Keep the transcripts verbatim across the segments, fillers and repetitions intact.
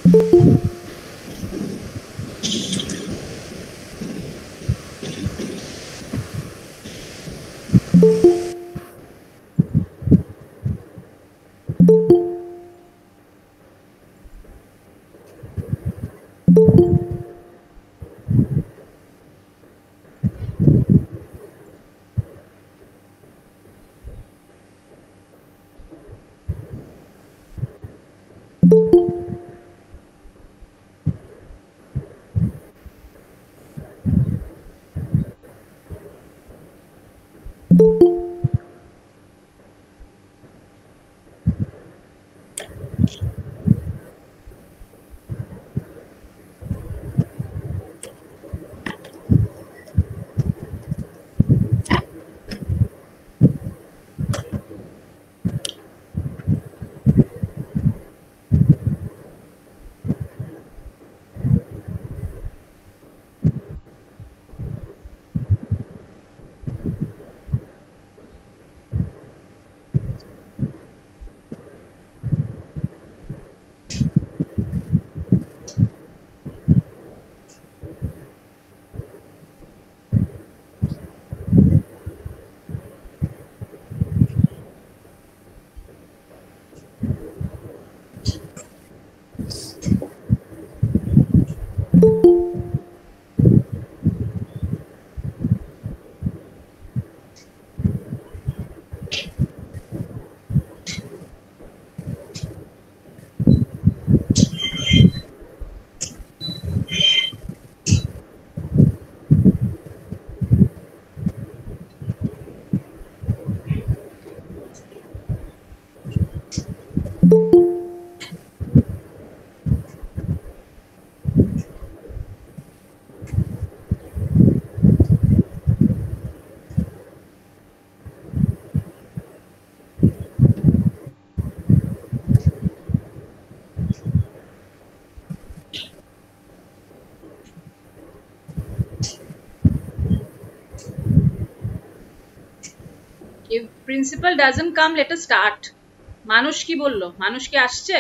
If principal doesn't come, let us start. মানুষ কি বললো? মানুষ কি আসছে?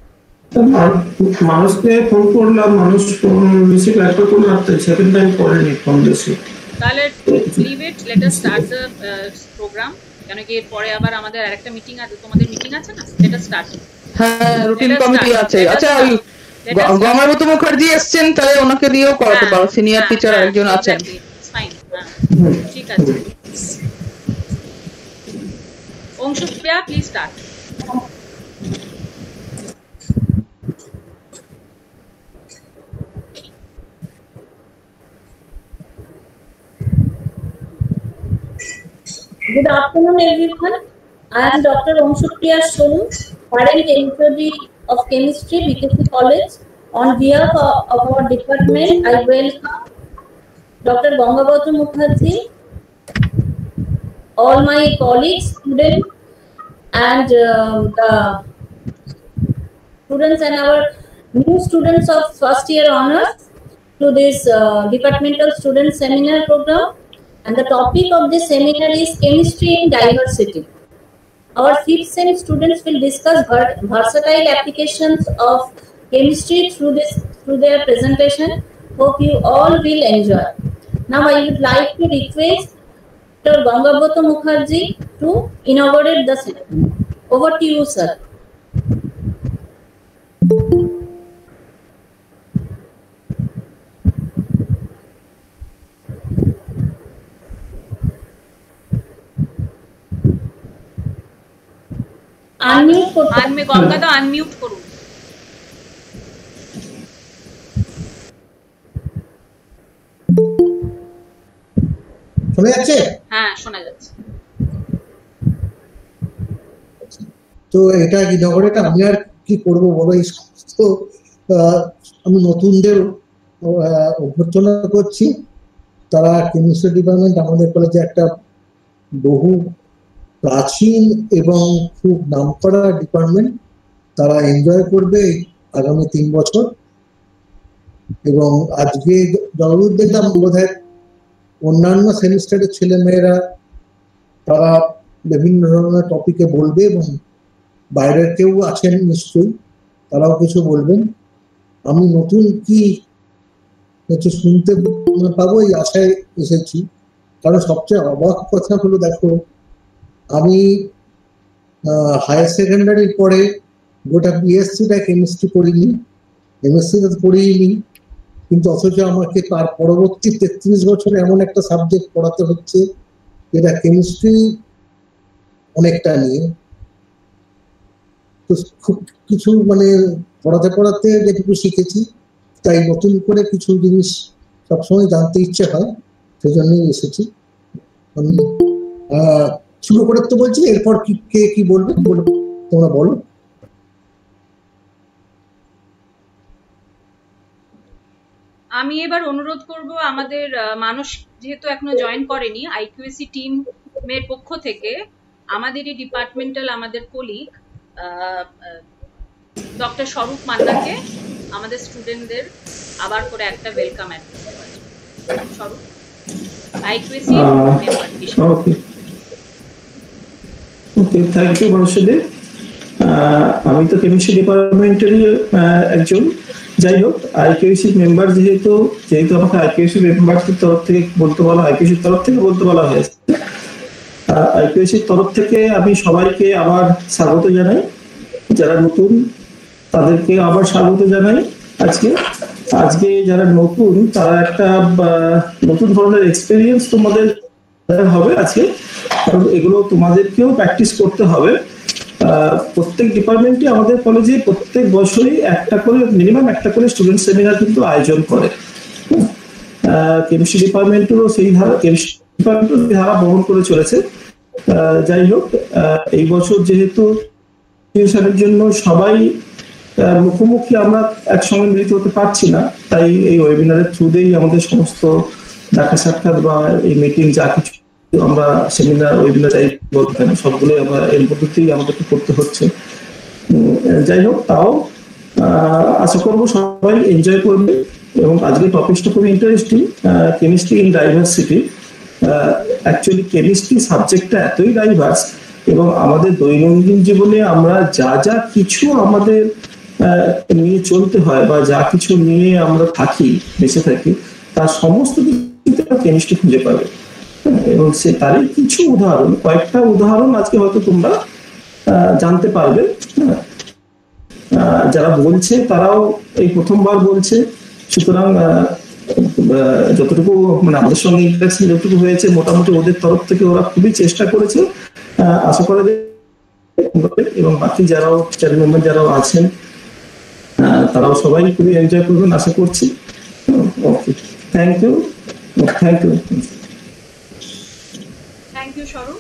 মানুষকে ফোন করলাম, মানুষ ফোন রিসিভ একটা করে রাখতে সেকেন্ড টাইম করেনি ফোন রিসিভ। তাহলে leave it, let us start the uh, program. কেন কি এরপরে আবার আমাদের আরেকটা মিটিং আছে, তোমাদের মিটিং আছে না? Let us start. হ্যাঁ, রুটিন কমিটি আছে। আচ্ছা, ওই গঙ্গাবতী মুখার্জি এসেছেন, তাহলে ওনাকে দিয়েও করাতে পারো, সিনিয়র টিচার একজন আছেন। ফাইন, ঠিক আছে। Anshupriya, please start. Good afternoon, everyone. I am Doctor Omshupriya Sonu, Parent H O D of Chemistry, B K C College. On behalf of, of our department, I welcome Doctor Gangabatu Mukherjee, all my colleagues, students, and uh, the students and our new students of first year honors to this uh, departmental student seminar program. And the topic of this seminar is chemistry in diversity. Our fifth sem students will discuss versatile applications of chemistry through this through their presentation. Hope you all will enjoy. Now I would like to request Doctor Gangabatu Mukherjee to inaugurate the seminar. Over to you, sir. Unmute করুন, আনমে গঙ্গা তো unmute করুন। শোনা যাচ্ছে? হ্যাঁ, শোনা যাচ্ছে। তো এটা ইনঅগারেট আমি আর কি করব বলো, তো আমি নতুনদের অভ্যর্থনা করছি। তারা কেমিস্ট্রি ডিপার্টমেন্ট আমাদের কলেজে একটা বহু প্রাচীন এবং খুব নামকরা ডিপার্টমেন্ট, তারা এনজয় করবে আগামী তিন বছর। এবং আজকে যতদূর দেখলাম বোধহয় অন্যান্য সেমিস্টারের ছেলে মেয়েরা তারা বিভিন্ন ধরনের টপিকে বলবে এবং বাইরের কেউ আছেন নিশ্চয়ই, তারাও কিছু বলবেন। আমি নতুন কি কিছু শুনতে পাবো এই আশায় এসেছি। কারণ সবচেয়ে অবাক কথা হলো, দেখো আমি হায়ার সেকেন্ডারির পরে গোটা বিএসসিটা কেমিস্ট্রি পড়িনি, এমএসসিটা পড়িনি, কিন্তু অথচ আমাকে তার পরবর্তী তেত্রিশ বছরে এমন একটা সাবজেক্ট পড়াতে হচ্ছে যেটা কেমিস্ট্রি অনেকটা নিয়ে। তো খুব কিছু মানে পড়াতে পড়াতে যেটুকু শিখেছি, তাই নতুন করে কিছু জিনিস সবসময় জানতে ইচ্ছে হয়, সেই জন্যই এসেছি আমি। শুরু করে তো বলছি, এরপর কি কে কি বলবে তোমরা বলো। আমি এবার অনুরোধ করব আমাদের মানুষ যেহেতু এখনো জয়েন করেনি, আইকিউএসি টিম এর পক্ষ থেকে আমাদেরই ডিপার্টমেন্টাল আমাদের কলিগ ডক্টর স্বরূপ মান্নাকে আমাদের স্টুডেন্টদের আবার করে একটা ওয়েলকাম অ্যাড্রেস দেওয়া আছে। স্বরূপ, আইকিউএসি মেম্বার হিসেবে। ওকে ওকে থ্যাংক ইউ মানুষদের। আমি তো কেমিস্ট্রি ডিপার্টমেন্টেরই একজন। যাই হোক, আইকিউএসি মেম্বার যেহেতু যেহেতু আমাকে আইকিউএসি মেম্বারদের তরফ থেকে বলতে বলা আইকিউএসির তরফ থেকে বলতে বলা হয়েছে, আইকিউএসির তরফ থেকে আমি সবাইকে আবার স্বাগত জানাই। যারা নতুন তাদেরকে আবার স্বাগত জানাই। আজকে আজকে যারা নতুন তারা একটা নতুন ধরনের এক্সপেরিয়েন্স তোমাদের হবে আজকে, কারণ এগুলো তোমাদেরকেও প্র্যাকটিস করতে হবে। প্রত্যেক ডিপার্টমেন্টে আমাদের কলেজে প্রত্যেক বছরই একটা করে মিনিমাম একটা করে স্টুডেন্ট সেমিনার কিন্তু আয়োজন করে। কেমিস্ট্রি ডিপার্টমেন্টেরও সেই ধারা কেমিস্ট্রি ডিপার্টমেন্টও সেই ধারা বহন করে চলেছে। যাই হোক, এই বছর যেহেতু সালের জন্য সবাই মুখোমুখি আমরা একসঙ্গে মিলিত হতে পারছি না, তাই এই ওয়েবিনারের থ্রুতেই আমাদের সমস্ত দেখা সাক্ষাৎ বা এই মিটিং যা কিছু আমরা সেমিনার ওয়েবিনার যাই বলতে পারি সবগুলোই আমরা এর পদ্ধতিতেই আমাদেরকে করতে হচ্ছে। যাই হোক, তাও আশা করবো সবাই এনজয় করবে। এবং আজকে টপিকটা খুবই interesting, chemistry in diversity. Actually chemistry সাবজেক্টটা এতই ডাইভার্স এবং আমাদের দৈনন্দিন জীবনে আমরা যা যা কিছু আমাদের নিয়ে চলতে হয় বা যা কিছু নিয়ে আমরা থাকি, বেঁচে থাকি, তার সমস্ত কিছু কেমিস্ট্রি খুঁজে পাবে। এবং সে তারই কিছু উদাহরণ, কয়েকটা উদাহরণ আজকে হয়তো তোমরা জানতে পারবে। যারা বলছে তারাও এই প্রথমবার বলছে, সুতরাং যতটুকু মানে আমাদের সঙ্গে ইন্টারাকশন যতটুকু হয়েছে মোটামুটি ওদের তরফ থেকে ওরা খুবই চেষ্টা করেছে। আশা করা যায় এবং বাকি যারাও চ্যানেল মেম্বার যারাও আছেন তারাও সবাই খুবই এনজয় করবেন আশা করছি। Okay, thank you thank you thank you Swarup.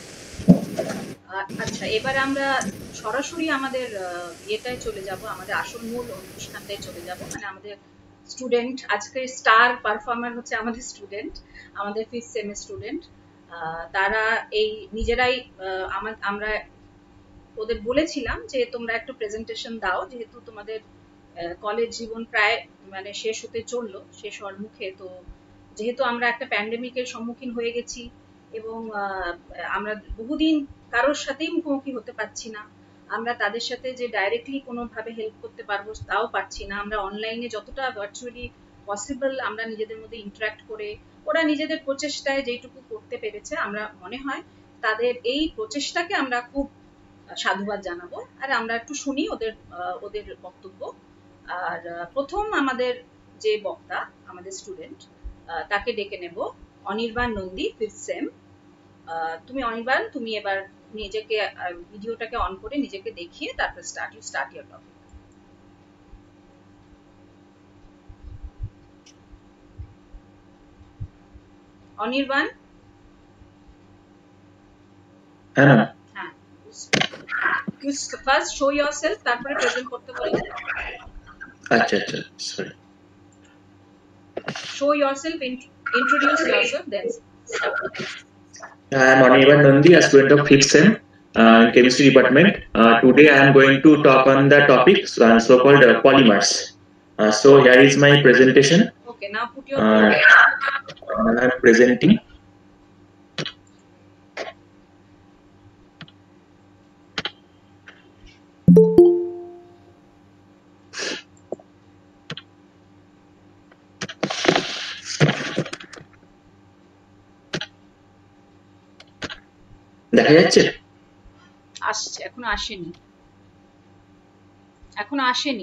আচ্ছা, এবার আমরা সরাসরি আমাদের ইয়েটায় চলে যাব, আমাদের আসল মূল অনুষ্ঠানটায় চলে যাব। মানে আমাদের স্টুডেন্ট, আজকের স্টার পারফর্মার হচ্ছে আমাদের স্টুডেন্ট, আমাদের ফিফথ সেমের স্টুডেন্ট। তারা এই নিজেরাই আমরা ওদের বলেছিলাম যে তোমরা একটু প্রেজেন্টেশন দাও, যেহেতু তোমাদের কলেজ জীবন প্রায় মানে শেষ হতে চললো, শেষ হওয়ার মুখে। তো যেহেতু আমরা একটা প্যান্ডেমিকের সম্মুখীন হয়ে গেছি এবং আমরা বহুদিন কারোর সাথেই মুখোমুখি হতে পারছি না, আমরা তাদের সাথে যে ডাইরেক্টলি কোনোভাবে হেল্প করতে পারবো তাও পারছি না। আমরা অনলাইনে যতটা ভার্চুয়ালি পসিবল আমরা নিজেদের মধ্যে ইন্টারাক্ট করে ওরা নিজেদের প্রচেষ্টায় যেটুকু করতে পেরেছে, আমরা মনে হয় তাদের এই প্রচেষ্টাকে আমরা খুব সাধুবাদ জানাবো। আর আমরা একটু শুনি ওদের ওদের বক্তব্য। আর প্রথম আমাদের যে বক্তা, আমাদের স্টুডেন্ট, তাকে ডেকে নেব, অনির্বাণ নন্দী, ফিফথ সেম। তুমি অনির্বাণ, তুমি এবার নিজেকে ভিডিওটাকে অন করে নিজেকে দেখিয়ে তারপর start you start your topic. Anirban. হ্যাঁ, হ্যাঁ, ফার্স্ট শো ইয়োরসেলফ, তারপরে প্রেজেন্ট করতে বলবো। আচ্ছা আচ্ছা, sorry. Show yourself, introduce yourself, then start. I am Anirban Nandi, a student of fifth sem uh, chemistry department. Uh, today I am going to talk on the topic uh, so-called uh, polymers. Uh, so here is my presentation. Okay, now put your. Uh, I am presenting. দেখা যাচ্ছে? আসছে, এখনো আসেনি, এখনো আসেনি।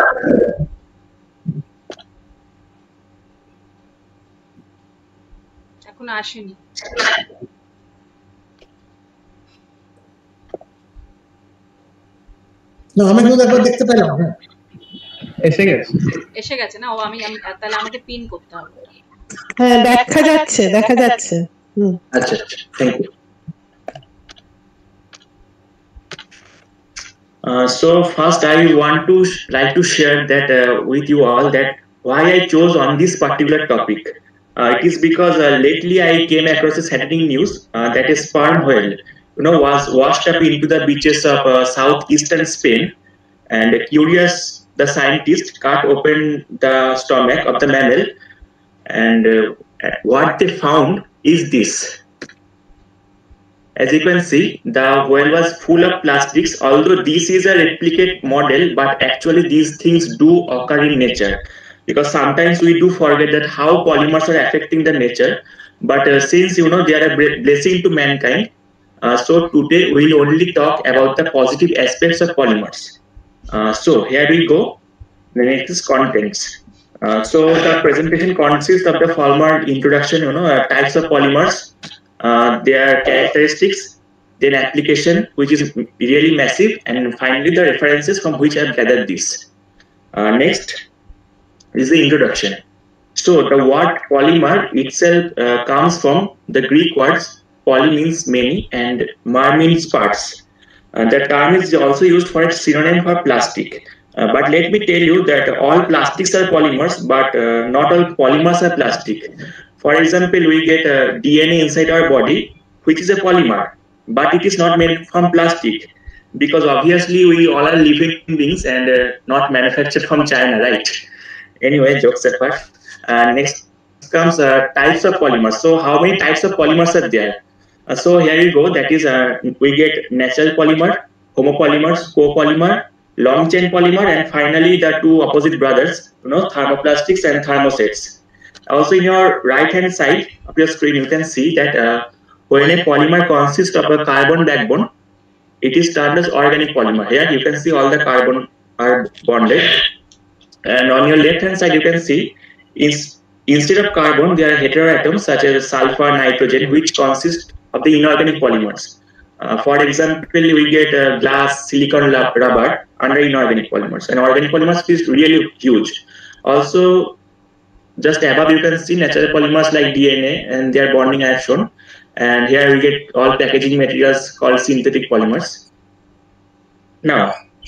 এখনো আসেনি। না, আমি কিন্তু একবার দেখতে পেলাম। হ্যাঁ, এসে গেছে, এসে গেছে না? ও আমি আমি তাহলে আমাকে পিন করতে হবে। হ্যাঁ, দেখা যাচ্ছে, দেখা যাচ্ছে। হুম, আচ্ছা আচ্ছা, thank you. Uh, so first I want to sh- like to share that uh, with you all that why I chose on this particular topic. Uh, it is because uh, lately I came across a saddening news uh, that a sperm whale, you know, was washed up into the beaches of uh, southeastern Spain, and uh, curious, the scientists cut open the stomach of the mammal, and uh, what they found is this. As you can see, the well was full of plastics, although this is a replicate model, but actually these things do occur in nature. Because sometimes we do forget that how polymers are affecting the nature. But uh, since, you know, they are a blessing to mankind, uh, so today we'll only talk about the positive aspects of polymers. Uh, so here we go. The next is contents. Uh, so the presentation consists of the formal introduction, you know, uh, types of polymers, uh, their characteristics, then application, which is really massive, and finally the references from which I have gathered this. Uh, next is the introduction. So the word polymer itself uh, comes from the Greek words poly means many and mer means parts. Uh, the term is also used for its synonym for plastic. Uh, but let me tell you that all plastics are polymers, but uh, not all polymers are plastic. For example, we get uh, D N A inside our body, which is a polymer, but it is not made from plastic, because obviously we all are living beings and uh, not manufactured from China, right? Anyway, jokes apart. Uh, next comes uh, types of polymers. So how many types of polymers are there? Uh, so here you go. That is, uh, we get natural polymer, homopolymers, copolymer, long chain polymer, and finally the two opposite brothers, you know, thermoplastics and thermosets. Also, in your right hand side of your screen, you can see that uh, when a polymer consists of a carbon backbone, it is termed as organic polymer. Here you can see all the carbon are bonded, and on your left hand side you can see is instead of carbon there are heteroatoms such as sulfur, nitrogen, which consist of the inorganic polymers. Uh, for example, we get uh, glass, silicon, rubber under inorganic polymers, and organic polymers is really huge. Also, just above you can see natural polymers like D N A and their bonding I have shown, and here we get all packaging materials called synthetic polymers. Now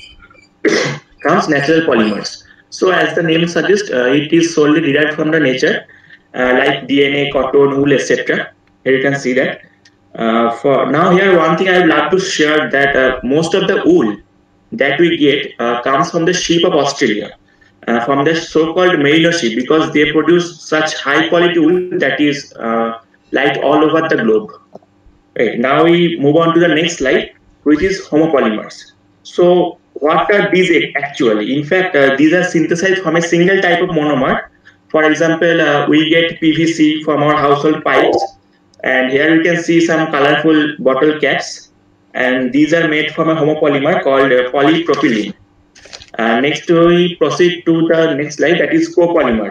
comes natural polymers. So as the name suggests, uh, it is solely derived from the nature, uh, like D N A, cotton, wool, et cetera. Here you can see that. Uh, for now, here one thing I would like to share that uh, most of the wool that we get uh, comes from the sheep of Australia, uh, from the so-called merino sheep, because they produce such high-quality wool that is uh, liked all over the globe. Right, now we move on to the next slide, which is homopolymers. So what are these actually? In fact, uh, these are synthesized from a single type of monomer. For example, uh, we get P V C from our household pipes, and here you can see some colorful bottle caps, and these are made from a homopolymer called uh, polypropylene. Uh, next, we proceed to the next slide, that is copolymer.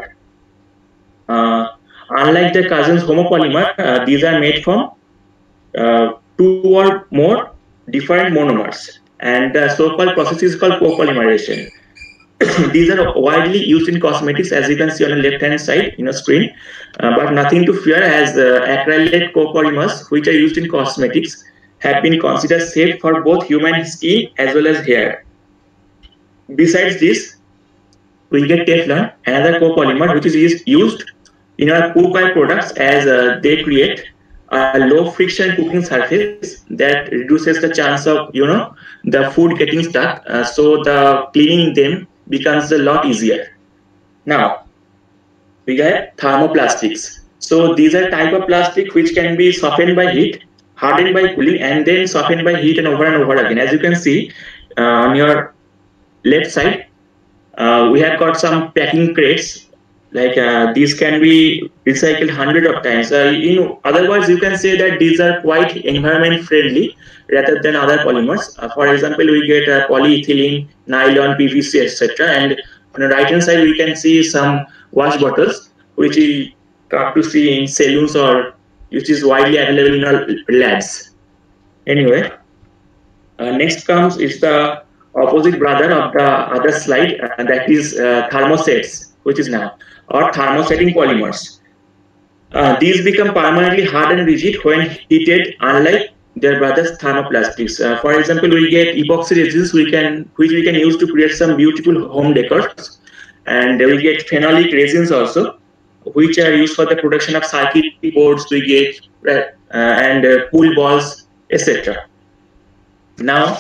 Uh, unlike the cousins homopolymer, uh, these are made from uh, two or more different monomers, and the so-called process is called copolymerization. These are widely used in cosmetics, as you can see on the left-hand side in a screen, uh, but nothing to fear, as uh, acrylate copolymers, which are used in cosmetics, have been considered safe for both human skin as well as hair. Besides this, we get Teflon, another copolymer, which is used in our cookware products, as uh, they create a low friction cooking surface that reduces the chance of, you know, the food getting stuck, uh, so the cleaning them becomes a lot easier. Now we get thermoplastics. So these are type of plastic which can be softened by heat, hardened by cooling, and then softened by heat and over and over again. As you can see uh, on your left side, uh, we have got some packing crates like uh, these can be recycled hundred of times. Uh, you know, otherwise you can say that these are quite environment friendly rather than other polymers. Uh, for example, we get uh, polyethylene, nylon, P V C, et cetera. And on the right hand side, we can see some wash bottles, which we come to see in saloons or which is widely available in our labs. Anyway, uh, next comes is the opposite brother of the other slide, uh, that is uh, thermosets, which is now, or thermosetting polymers. Uh, these become permanently hard and rigid when heated, unlike their brothers thermoplastics. Uh, for example, we get epoxy resins we can, which we can use to create some beautiful home decors, and we get phenolic resins also, which are used for the production of circuit boards, we get uh, and uh, pool balls, et cetera. Now,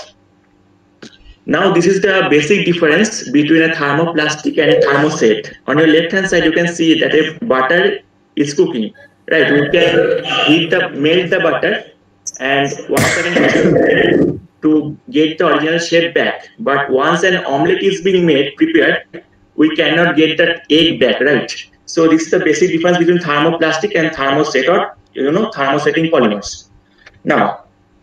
now this is the basic difference between a thermoplastic and a thermoset. On your left hand side, you can see that if butter is cooking, right? We can heat the melt the butter and once again to get the original shape back. But once an omelette is being made, prepared, we cannot get that egg back, right? So this is the basic difference between thermoplastic and thermoset, or you know, thermosetting polymers. Now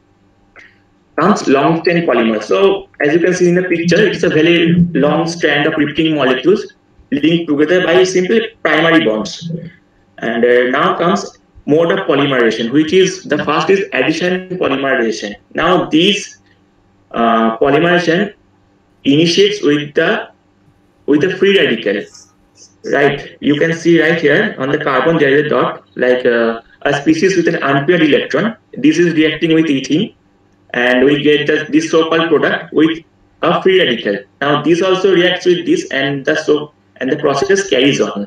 comes long chain polymer. So as you can see in the picture, it's a very long strand of repeating molecules linked together by simple primary bonds. And uh, now comes mode of polymerization, which is the first is addition polymerization. Now these uh, polymerization initiates with the with the free radical, right? You can see right here on the carbon there is a dot, like uh, a species with an unpaired electron. This is reacting with ethene, and we get the, this so-called product with a free radical. Now this also reacts with this, and the so and the process carries on.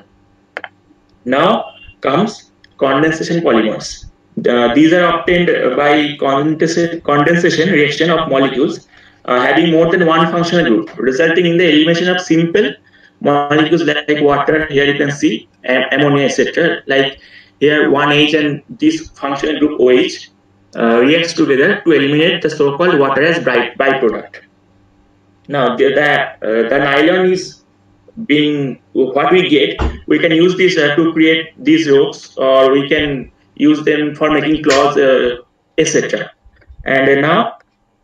Now comes condensation polymers. Uh, these are obtained by condensation, condensation reaction of molecules uh, having more than one functional group, resulting in the elimination of simple molecules like, like water. Here you can see ammonia, et cetera. Like here one H and this functional group O H uh, reacts together to eliminate the so-called water as by byproduct. Now the the, uh, the nylon is being what we get. We can use this uh, to create these ropes, or we can use them for making clothes, uh, et cetera. And uh, now,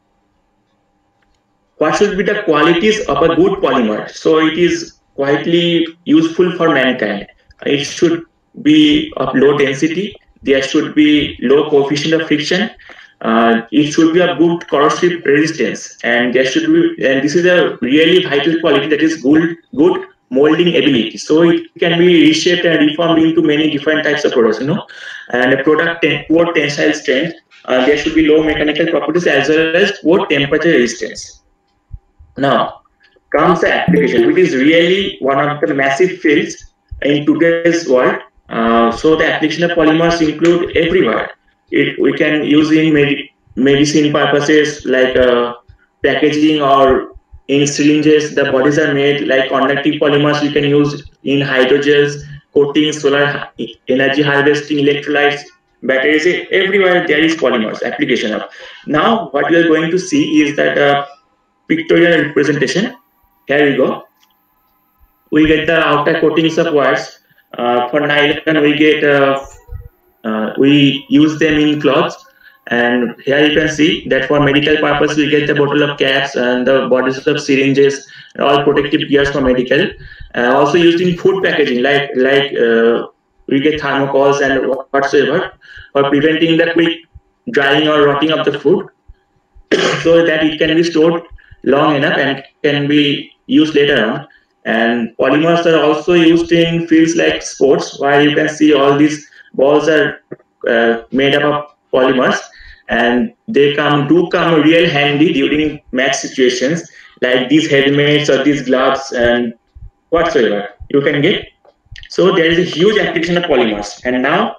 what should be the qualities of a good polymer? So it is quietly useful for mankind. It should be of low density. There should be low coefficient of friction. Uh, it should be a good corrosive resistance, and there should be, and this is a really vital quality, that is good, good molding ability. So it can be reshaped and reformed into many different types of products, you know. And a product ten, poor tensile strength. Uh, there should be low mechanical properties as well as poor temperature resistance. Now comes the application, which is really one of the massive fields in today's world. Uh, so the application of polymers include everywhere. It, we can use in med medicine purposes, like uh, packaging, or in syringes. The bodies are made like conductive polymers. We can use in hydrogels, coatings, solar energy harvesting, electrolytes, batteries. Everywhere there is polymers application of. Now what we are going to see is that uh, pictorial representation. Here we go. We get the outer coatings of wires. Uh, for nylon, we get uh, uh, we use them in cloths, and here you can see that for medical purpose we get the bottle of caps and the bodies of syringes, all protective gears for medical. Uh, also used in food packaging, like like uh, we get thermocols and whatsoever for preventing the quick drying or rotting of the food, so that it can be stored long enough and can be used later on. And polymers are also used in fields like sports, where you can see all these balls are uh, made up of polymers, and they come do come real handy during match situations, like these helmets or these gloves and whatsoever you can get. So there is a huge application of polymers. And now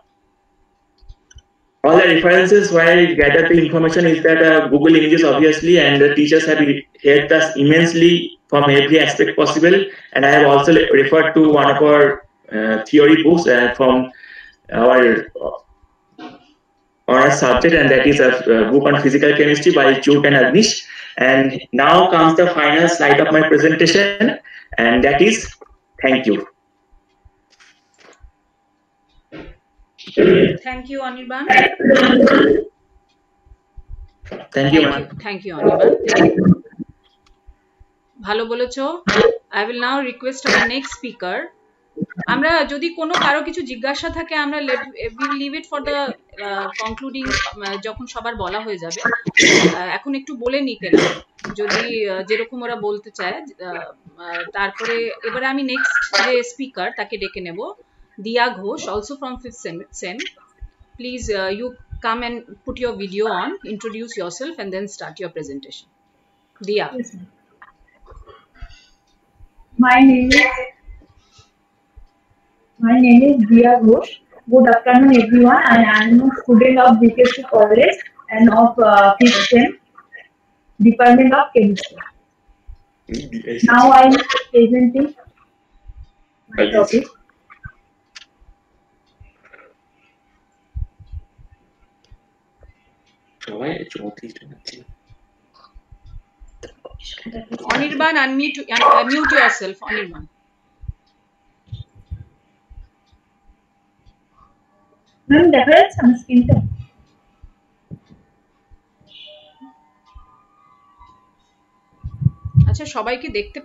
all the references where I gather the information is that uh, Google Images, obviously, and the teachers have helped us immensely from every aspect possible. And I have also referred to one of our uh, theory books uh, from our honors subject, and that is a, a book on physical chemistry by Chut and Agnish. And now comes the final slide of my presentation, and that is thank you. Thank you, Anirban. Thank you, Thank ma'am. you, thank you, Anirban. ভালো বলেছো। I will now request our next speaker. আমরা যদি কোনো কারো কিছু জিজ্ঞাসা থাকে আমরা we will leave it for the uh, concluding uh, যখন সবার বলা হয়ে যাবে। uh, এখন একটু বলে নি কেন যদি uh, যেরকম ওরা বলতে চায় uh, uh, তারপরে এবারে আমি নেক্সট যে স্পিকার তাকে ডেকে নেব দিয়া Ghosh also from fifth sem. Please uh, you come and put your video on, introduce yourself and then start your presentation. Dia. Yes, my name is My name is Dia Ghosh. Good afternoon, everyone. I am a student of B K C College and of uh, fifth sem, Department of Chemistry. Now I am presenting my topic. Anirban, unmute, unmute yourself, Anirban. Ma'am, দেখা যাচ্ছে আমার স্ক্রিনটা? আচ্ছা সবাই কি দেখতে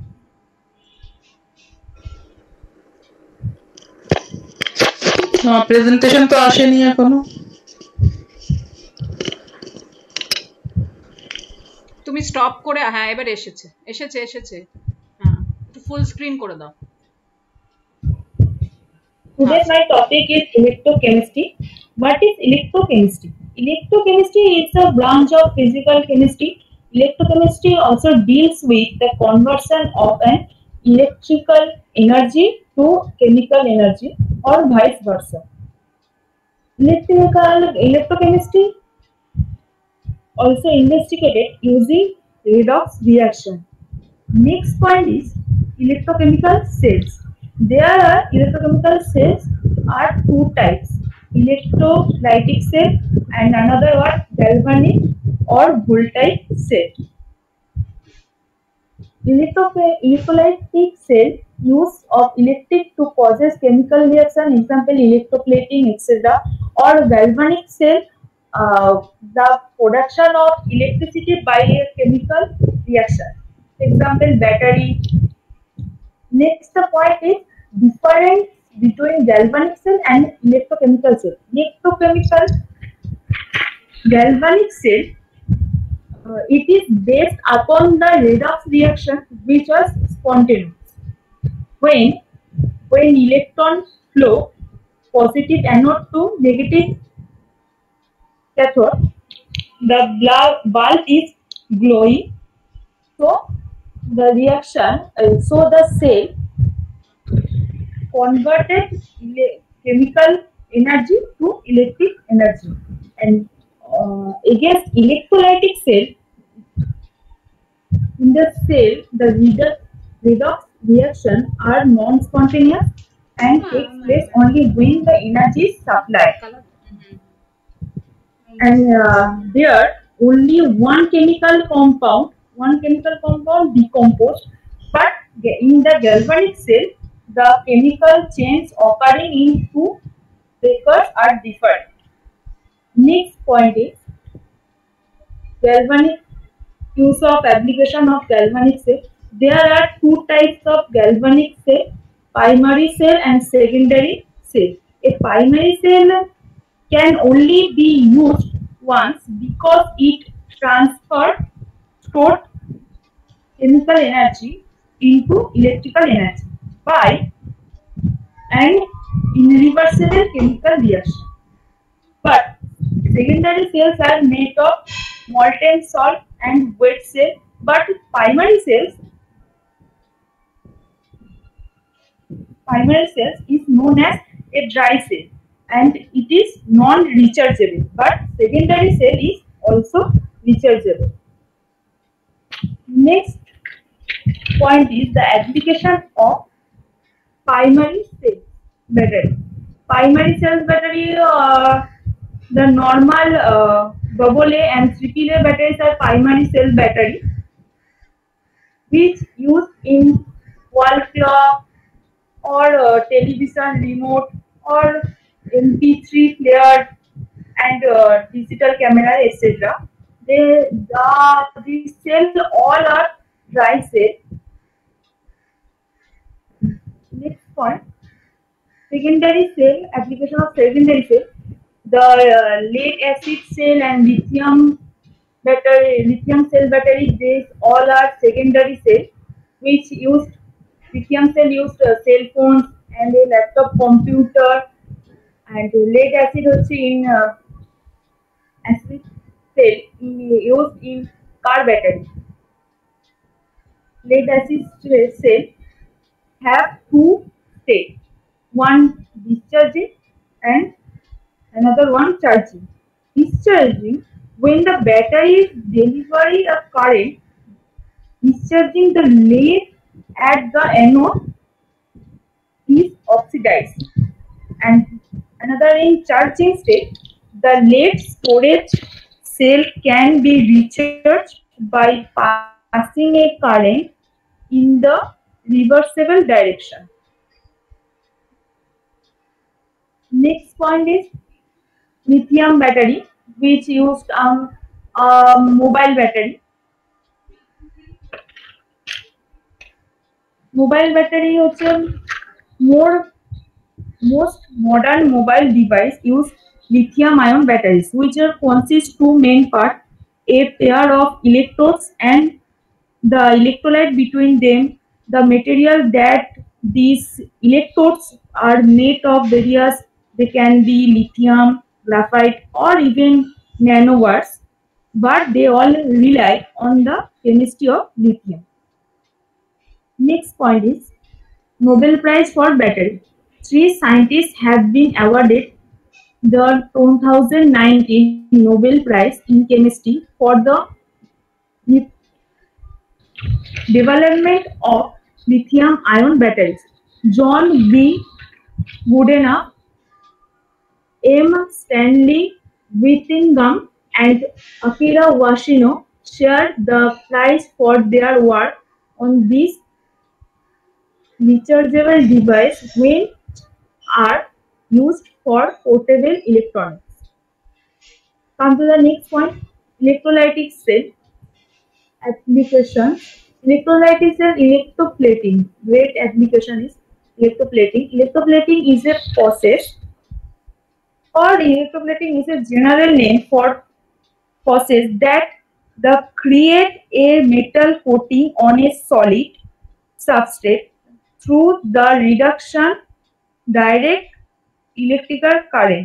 না presentation তো আসেনি এখনো। তুমি স্টপ করে হ্যাঁ এবার এসেছে এসেছে এসেছে হ্যাঁ একটু ফুল স্ক্রিন করে দাও। Today my topic is electrochemistry. What is electrochemistry? Electrochemistry is a branch of physical chemistry. Electrochemistry also deals with the conversion of an electrical energy to chemical energy or vice versa. Electrical electrochemistry also investigated using redox reaction. Next point is electrochemical cells. There are electrochemical cells are two types, electrolytic cell and another one galvanic or voltaic cell. Electrolytic cell use of electric to causes chemical reaction, example electroplating, et cetera. Or galvanic cell, uh, the production of electricity by a chemical reaction, example battery. Next the point is difference between galvanic cell and electrochemical cell. Electrochemical galvanic cell, uh, it is based upon the redox reaction which was spontaneous. When when electron flow positive anode to negative cathode, the bulb is glowing. So the reaction, uh, so the cell converted chemical energy to electric energy. And uh, against electrolytic cell, in the cell the redox, redox reaction are non-spontaneous and takes place only when the energy is supplied. And uh, there only one chemical compound one chemical compound decomposed, but in the galvanic cell the chemical chains occurring in two breakers are different. Next point is galvanic use of application of galvanic cell. There are two types of galvanic cell, primary cell and secondary cell. A primary cell can only be used once because it transfers stored chemical energy into electrical energy by an irreversible chemical reaction. But secondary cells are made of molten salt and wet cell, but primary cells primary cells is known as a dry cell and it is non-rechargeable, but secondary cell is also rechargeable. Next point is the application of primary cell battery. Primary cell battery, uh, the normal uh, double A and triple A batteries are primary cell battery, which used in wall clock or uh, television remote or M P three player, and uh, digital camera, et cetera. They the these cell all are dry cell. Next point, secondary cell, application of secondary cell. The uh, lead acid cell and lithium battery, lithium cell battery, these all are secondary cell, which used lithium cell used uh, cell phones and a laptop computer, and lead acid হচ্ছে in uh, acid cell in- used in car battery. Lead acid cell have two states, one discharging and another one charging. Discharging, when the battery is delivering a current, discharging the lead at the anode is oxidized, and another in charging state, the lead storage cell can be recharged by passing a current in the reversible direction. Next point is lithium battery, which used um, a mobile battery. Mobile battery হচ্ছে more most modern mobile device use lithium ion batteries, which are consist two main parts, a pair of electrodes and the electrolyte between them. The material that these electrodes are made of various, they can be lithium, graphite, or even nanowires, but they all rely on the chemistry of lithium. Next point is Nobel Prize for Battery. Three scientists have been awarded the two thousand nineteen Nobel Prize in Chemistry for the development of lithium-ion batteries. John B. Goodenough, M. Stanley Whittingham, and Akira Washino shared the prize for their work on this rechargeable device when are used for portable electronics. Come to the next point, electrolytic cell application. Electrolytic cell electroplating. Great application is electroplating. Electroplating is a process, or electroplating is a general name for process that the create a metal coating on a solid substrate through the reduction direct electrical current,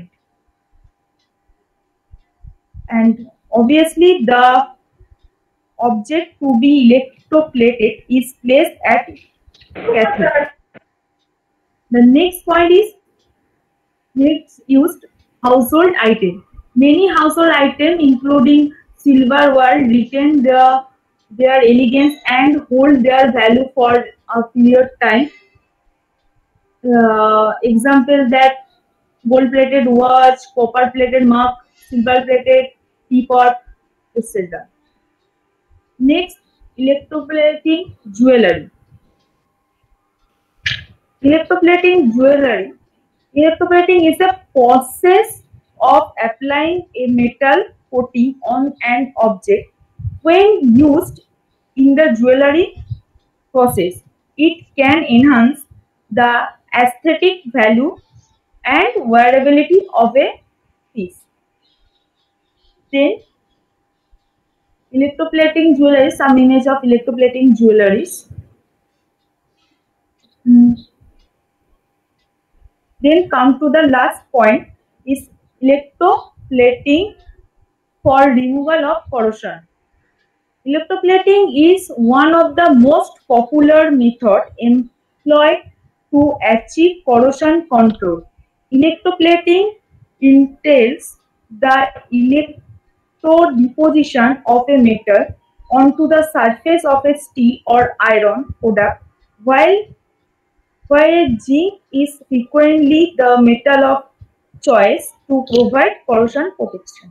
and obviously the object to be electroplated is placed at cathode. The next point is next used household item. Many household items including silverware retain their their elegance and hold their value for a period time. Uh, example that gold plated watch, copper plated mug, silver plated teapot, et cetera. Next, electroplating jewelry. Electroplating jewelry. Electroplating is a process of applying a metal coating on an object. When used in the jewelry process, it can enhance the aesthetic value and wearability of a piece. Then, electroplating jewelry, some image of electroplating jewelries. Mm. Then come to the last point is electroplating for removal of corrosion. Electroplating is one of the most popular methods employed to achieve corrosion control. Electroplating entails the electrodeposition of a metal onto the surface of a steel or iron product, while where zinc is frequently the metal of choice to provide corrosion protection.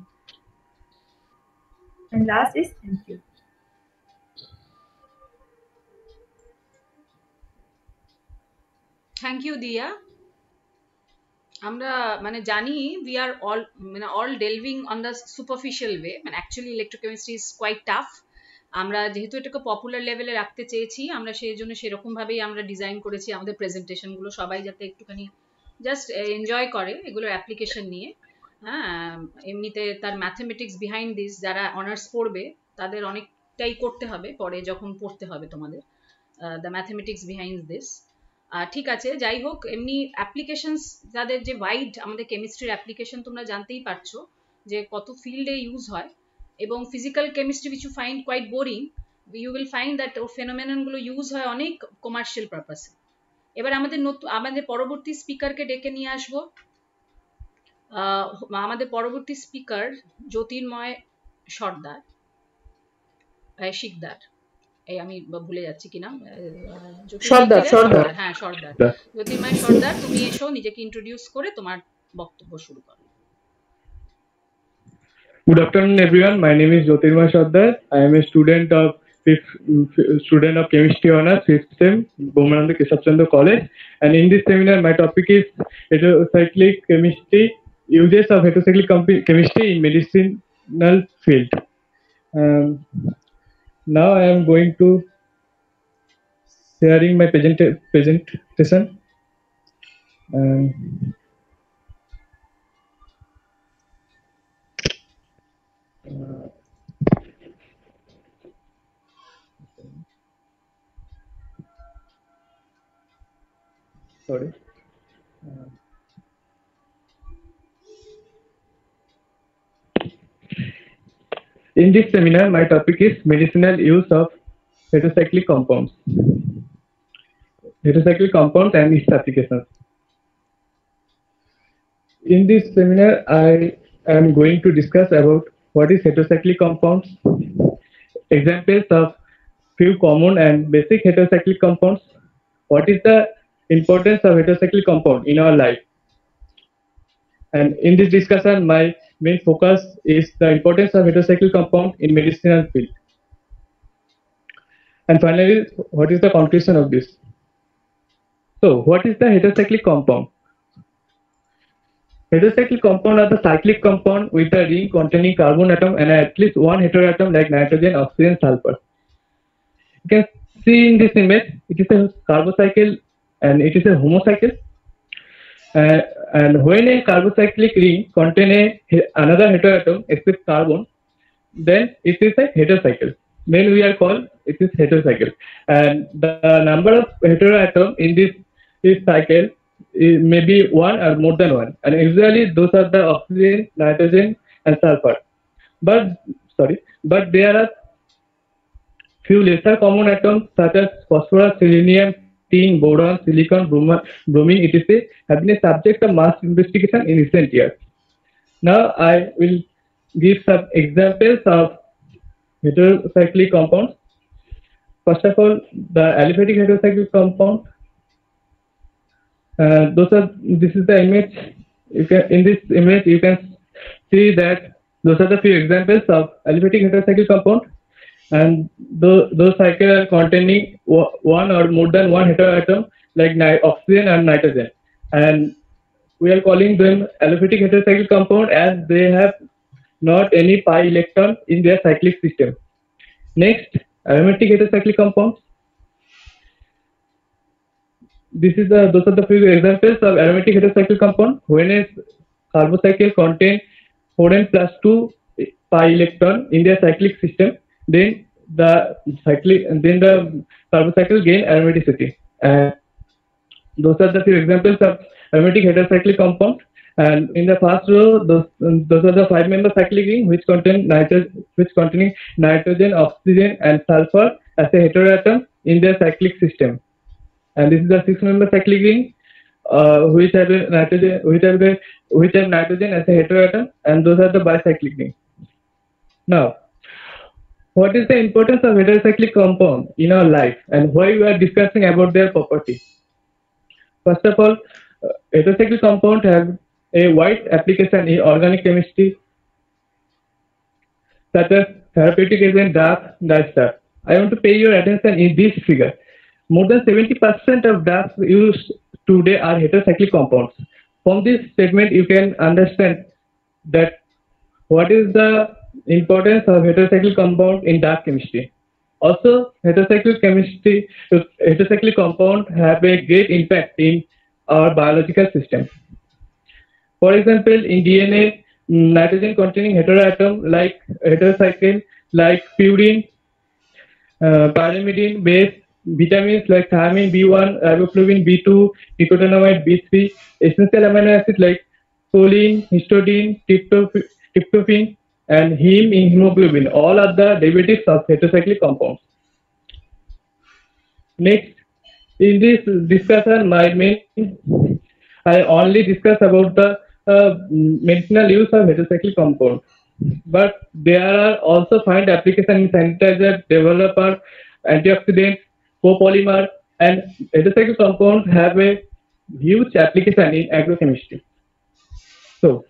And last is thank you. Thank you Diya. আমরা মানে জানি we are all মানে all delving on the superficial way মানে actually electrochemistry is quite tough আমরা যেহেতু এটাকে popular লেভেলে রাখতে চেয়েছি আমরা সেই জন্য সেরকম ভাবেই আমরা ডিজাইন করেছি আমাদের প্রেজেন্টেশন গুলো সবাই যাতে একটুখানি জাস্ট এনজয় করে এগুলোর অ্যাপ্লিকেশন নিয়ে হ্যাঁ এমনিতে তার ম্যাথমেটিক্স বিহাইন্ড দিস যারা অনার্স পড়বে তাদের অনেকটাই করতে হবে পরে যখন পড়তে হবে তোমাদের দ্য ম্যাথমেটিক্স বিহাইন্ড দিস ঠিক আছে যাই হোক এমনি অ্যাপ্লিকেশনস যাদের যে ওয়াইড আমাদের কেমিস্ট্রির অ্যাপ্লিকেশন তোমরা জানতেই পারছো যে কত ফিল্ডে ইউজ হয় এবং physical chemistry which you find quite boring you will find that ওর ফেনোমেনন গুলো ইউজ হয় অনেক কমার্শিয়াল পারপাসে এবার আমাদের নতুন আমাদের পরবর্তী স্পিকারকে ডেকে নিয়ে আসবো আমাদের পরবর্তী স্পিকার জ্যোতির্ময় সর্দার শিকদার এই আমি ভুলে যাচ্ছি কি নাম সর্দার সর্দার হ্যাঁ সর্দার জ্যোতির্ময় সর্দার তুমি এসো নিজেকে ইন্ট্রোডিউস করে তোমার বক্তব্য শুরু করো Good afternoon, everyone. My name is Jyotirmay Sardar. I am a student of fifth student of chemistry honors, fifth sem, Bomananda Keshav Chandra College. And in this seminar, my topic is heterocyclic chemistry, uses of heterocyclic chemistry in medicinal field. Um, now I am going to sharing my present presentation. Um, Uh, sorry. Uh, in this seminar, my topic is medicinal use of heterocyclic compounds. Heterocyclic compounds and its applications. In this seminar, I am going to discuss about what is heterocyclic compounds, examples of few common and basic heterocyclic compounds, what is the importance of heterocyclic compound in our life. And in this discussion, my main focus is the importance of heterocyclic compound in medicinal field. And finally, what is the conclusion of this? So, what is the heterocyclic compound? Heterocyclic compound are the cyclic compound with a ring containing carbon atom and at least one heteroatom like nitrogen, oxygen, sulfur. You can see in this image, it is a carbocycle and it is a homocycle. Uh, and when a carbocyclic ring contains another heteroatom except carbon, then it is a heterocycle. Then we are called it is heterocycle. And the number of heteroatom in this, this cycle is maybe one or more than one. And usually those are the oxygen, nitrogen, and sulfur. But sorry, but there are few lesser common atoms such as phosphorus, selenium, tin, boron, silicon, bromine, et cetera have been a subject of mass investigation in recent years. Now I will give some examples of heterocyclic compounds. First of all, the aliphatic heterocyclic compound. Uh, those are. This is the image. You can in this image you can see that those are the few examples of aliphatic heterocyclic compound. And those, those cycles are containing one or more than one heteroatom like oxygen and nitrogen. And we are calling them aliphatic heterocyclic compound as they have not any pi electron in their cyclic system. Next, aromatic heterocyclic compounds. This is the those are the few examples of aromatic heterocyclic compound. When a carbocycle contains four n plus two pi electron in their cyclic system, then the cyclic then the carbocycle gain aromaticity. And those are the few examples of aromatic heterocyclic compound. And in the first row, those those are the five-member cyclic ring which contain nitrogen, which containing nitrogen, oxygen, and sulfur as a heteroatom in their cyclic system. And this is the six-member cyclic ring uh, which have a nitrogen, which have a, which have nitrogen as a heteroatom, and those are the bicyclic rings. Now, what is the importance of heterocyclic compound in our life and why we are discussing about their property? First of all, uh, heterocyclic compound have a wide application in organic chemistry, such as therapeutic agent, drugs, dyestuff. I want to pay your attention in this figure. More than seventy percent of drugs used today are heterocyclic compounds. from this statement, you can understand that what is the importance of heterocyclic compound in dark chemistry. Also, heterocyclic chemistry, heterocyclic compound have a great impact in our biological system. For example, in D N A, nitrogen-containing heteroatom like heterocycle, like purine, uh, pyrimidine, base, vitamins like thiamine B one, riboflavin B two, nicotinamide B three, essential amino acids like choline, histidine, tryptophan, and heme in hemoglobin. All are the derivatives of heterocyclic compounds. Next, in this discussion, my main I only discuss about the uh, medicinal use of heterocyclic compound, but there are also find application in sanitizer, developer, antioxidant, copolymer, and heterocyclic compounds have a huge application in agrochemistry. So,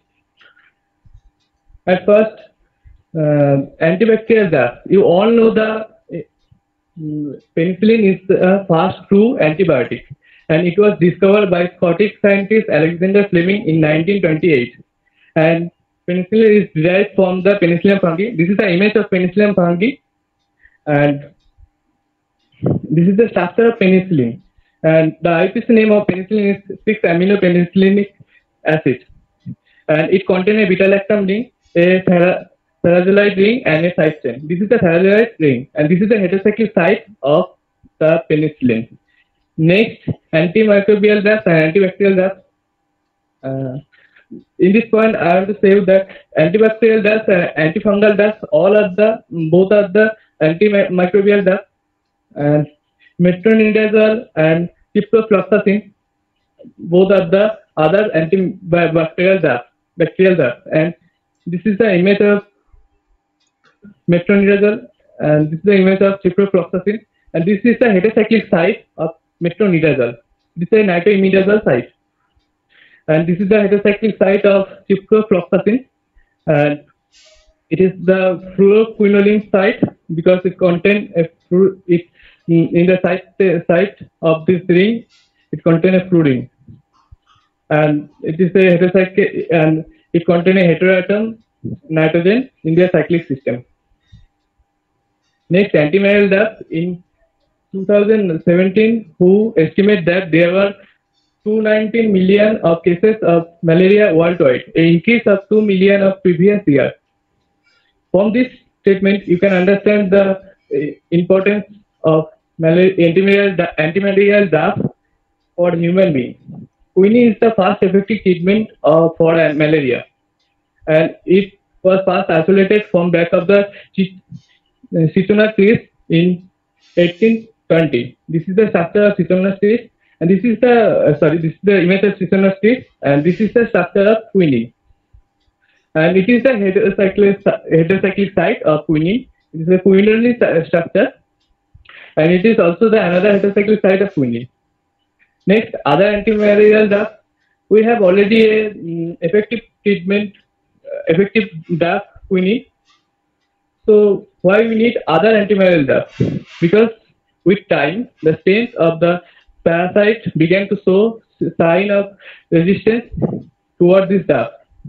at first, uh, antibacterial drugs. You all know the uh, penicillin is a fast true antibiotic, and it was discovered by Scottish scientist Alexander Fleming in nineteen twenty-eight. And penicillin is derived from the Penicillium fungi. This is the image of Penicillium fungi, and this is the structure of penicillin. And the I P C name of penicillin is six amino penicillinic acid, and it contains a beta-lactam ring, a thiazolide ring, and a side chain. This is the thiazolide ring, and this is the heterocyclic site of the penicillin. Next, antimicrobial drugs and antibacterial drugs. Uh, in this point, I want to say that antibacterial drugs and antifungal drugs, all are the both are the antimicrobial drugs, and metronidazole and ciprofloxacin, both are the other antibacterial drugs, bacterial drugs. And this is the image of metronidazole, and this is the image of ciprofloxacin, and this is the heterocyclic site of metronidazole. This is a nitroimidazole site, and this is the heterocyclic site of ciprofloxacin, and it is the fluoroquinoline site because it contains a it in the site site of this ring. It contains a fluorine, and it is a heterocyclic, and it contains a heteroatom nitrogen in their cyclic system. Next, antimalarial drugs. In two thousand seventeen, who estimate that there were two hundred nineteen million of cases of malaria worldwide, an increase of two million of previous year. From this statement, you can understand the uh, importance of antimalarial antimalarial drugs for human beings. Quinine is the first effective treatment uh, for uh, malaria, and it was first isolated from back of the Cinchona trees in eighteen twenty. This is the structure of Cinchona trees, and this is the uh, sorry, this is the image of Cinchona trees, and this is the structure of quinine. And it is the heterocyclic heterocyclic site of quinine. It is a quinoline structure, and it is also the another heterocyclic site of quinine. Next, other antimalarial drugs. We have already a um, effective treatment, uh, effective drug quinine. So why we need other antimalarial drugs? Because with time, the strength of the parasite began to show sign of resistance towards this drug.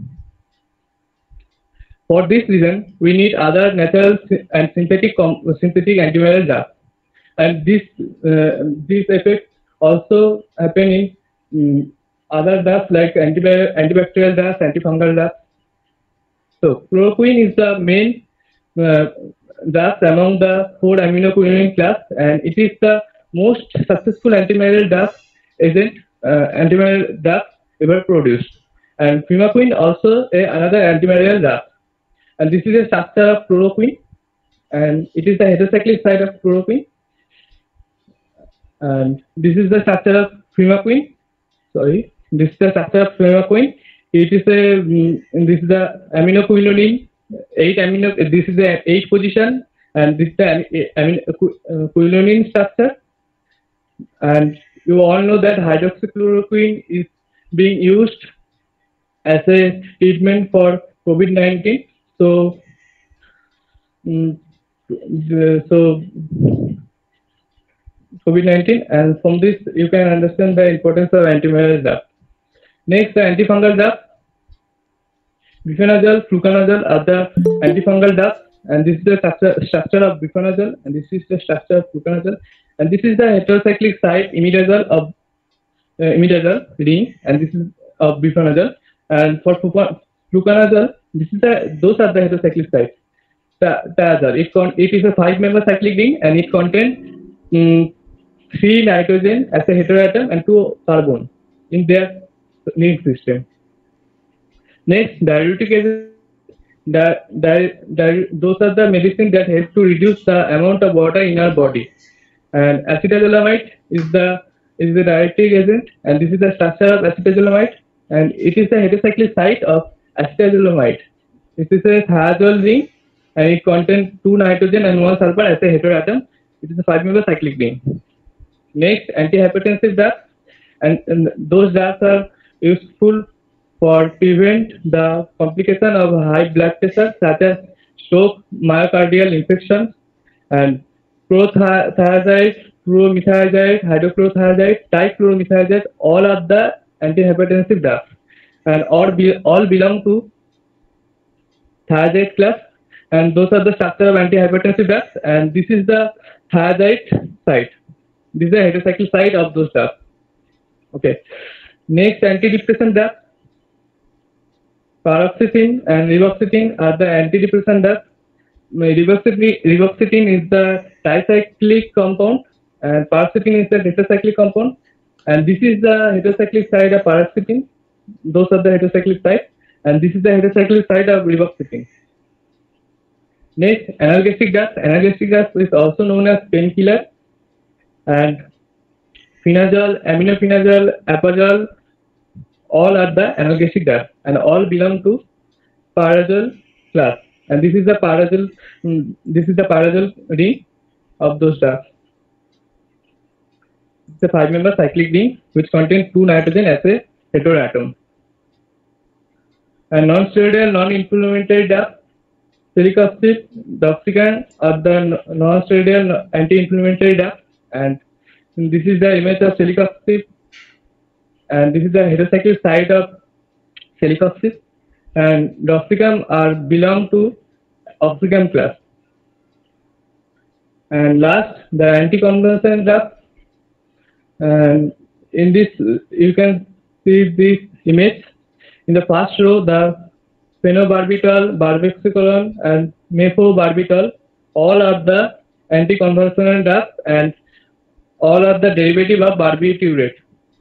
For this reason, we need other natural and synthetic synthetic antimalarial drugs, and this uh, this effect also happen in um, other drugs like antibacterial drugs, antifungal drugs. So chloroquine is the main uh, drug among the four aminoquinone class, and it is the most successful antimalarial drug agent, uh, antimalarial drug ever produced. And primaquine also a, another antimalarial drug. And this is a structure of chloroquine, and it is the heterocyclic site of chloroquine. And this is the structure of primaquine. Sorry, this is the structure of primaquine. It is a um, this is the aminoquinoline eight amino. This is the eight position, and this is the aminoquinoline structure. And you all know that hydroxychloroquine is being used as a treatment for COVID nineteen. So, um, the, so COVID nineteen, and from this you can understand the importance of antimalarial drugs. Next, the antifungal drugs. Bifenazole, fluconazole are the antifungal drugs, and this is the structure, structure of bifenazole, and this is the structure of fluconazole, and this is the heterocyclic site imidazole of uh, imidazole ring, and this is of bifenazole, and for fluconazole, this is the those are the heterocyclic sites. Thiazole, it con it is a five-member cyclic ring, and it contains um, three nitrogen as a heteroatom and two carbon in their ring system. Next, diuretic agents. Di di di those are the medicines that help to reduce the amount of water in our body. And acetazolamide is the is the diuretic agent, and this is the structure of acetazolamide, and it is the heterocyclic site of acetazolamide. This is a thiazole ring, and it contains two nitrogen and one sulfur as a heteroatom. It is a five-member cyclic ring. Next, antihypertensive drugs, and, and those drugs are useful for prevent the complication of high blood pressure such as stroke, myocardial infections, and chlorothiazide, fluoromethazide, hydrochlorothiazide, dichloromethazide, all are the antihypertensive drugs, and all be, all belong to thiazide class, and those are the structure of antihypertensive drugs, and this is the thiazide site. This is the heterocyclic site of those drugs. Okay. Next, antidepressant drugs. Paroxetine and reboxetine are the antidepressant drugs. Reboxetine, reboxetine is the tricyclic compound, and paroxetine is the tetracyclic compound, and this is the heterocyclic site of paroxetine. Those are the heterocyclic site, and this is the heterocyclic site of reboxetine. Next, analgesic drugs. Analgesic drugs is also known as painkiller, and phenazole, aminophenazole, apazole, all are the analgesic drugs, and all belong to parazole class. And this is the parazole, this is the parazole ring of those drugs. It's a five-member cyclic ring which contains two nitrogen as a heteroatom. And non-steroidal, non-inflammatory drugs, celecoxib, doxycycline are the non-steroidal anti-inflammatory drugs, and this is the image of celecoxib, and this is the heterocyclic site of celecoxib, and doxycycline are belong to oxycycline class. And last, the anticonvulsant drugs, and in this you can see this image. In the first row, the phenobarbital, barbiturates, and methylbarbital, all are the anticonvulsant drugs, and all are the derivative of barbiturate.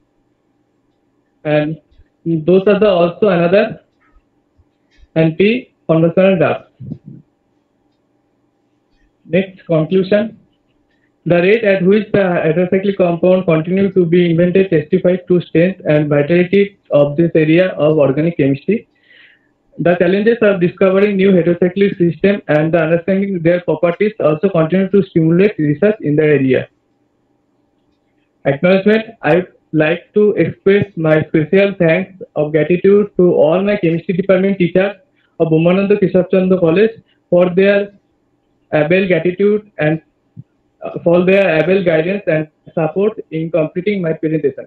And those are the also another anticonvulsant drugs. Next, conclusion. The rate at which the heterocyclic compound continue to be invented testifies to strength and vitality of this area of organic chemistry. The challenges of discovering new heterocyclic systems and the understanding their properties also continue to stimulate research in the area. Acknowledgement. I would like to express my special thanks of gratitude to all my chemistry department teachers of Bommananda Keshav Chandra College for their able gratitude and uh, for their able guidance and support in completing my presentation.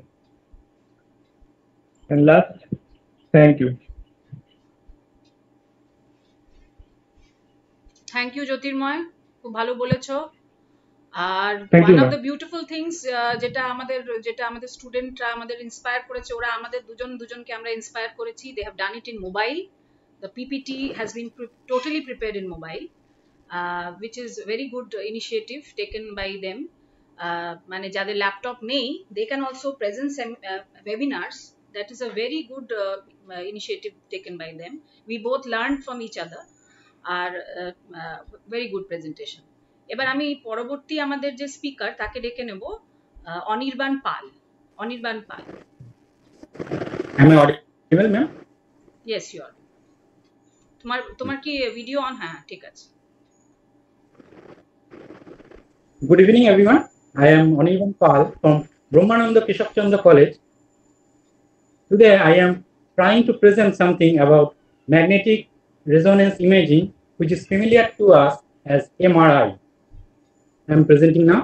And last, thank you. Thank you, জ্যোতির্ময়, খুব ভালো বলেছো। আর Thank one you, of ma'am. the beautiful things uh, যেটা আমাদের যেটা আমাদের স্টুডেন্টরা আমাদের inspire করেছে, ওরা আমাদের দুজন দুজনকে আমরা ইন্সপায়ার করেছি। They have done it in mobile. The P P T has been pre totally prepared in mobile, uh, which is a very good initiative taken by them. Uh, মানে যাদের ল্যাপটপ নেই, they can also present some uh, webinars. That is a very good uh, initiative taken by them. We both learned from each other. আর very good presentation. এবার আমি পরবর্তী আমাদের যে speaker তাকে ডেকে নেব, অনির্বাণ পাল। অনির্বাণ পাল। Am I audible, ma'am? Yes, you are. তোমার তোমার কি ভিডিও অন? হ্যাঁ, ঠিক আছে। Good evening, everyone. I am Anirban Pal from Brahmananda Keshav Chandra College. Today, I am trying to present something about magnetic resonance imaging, which is familiar to us as M R I. I am presenting now.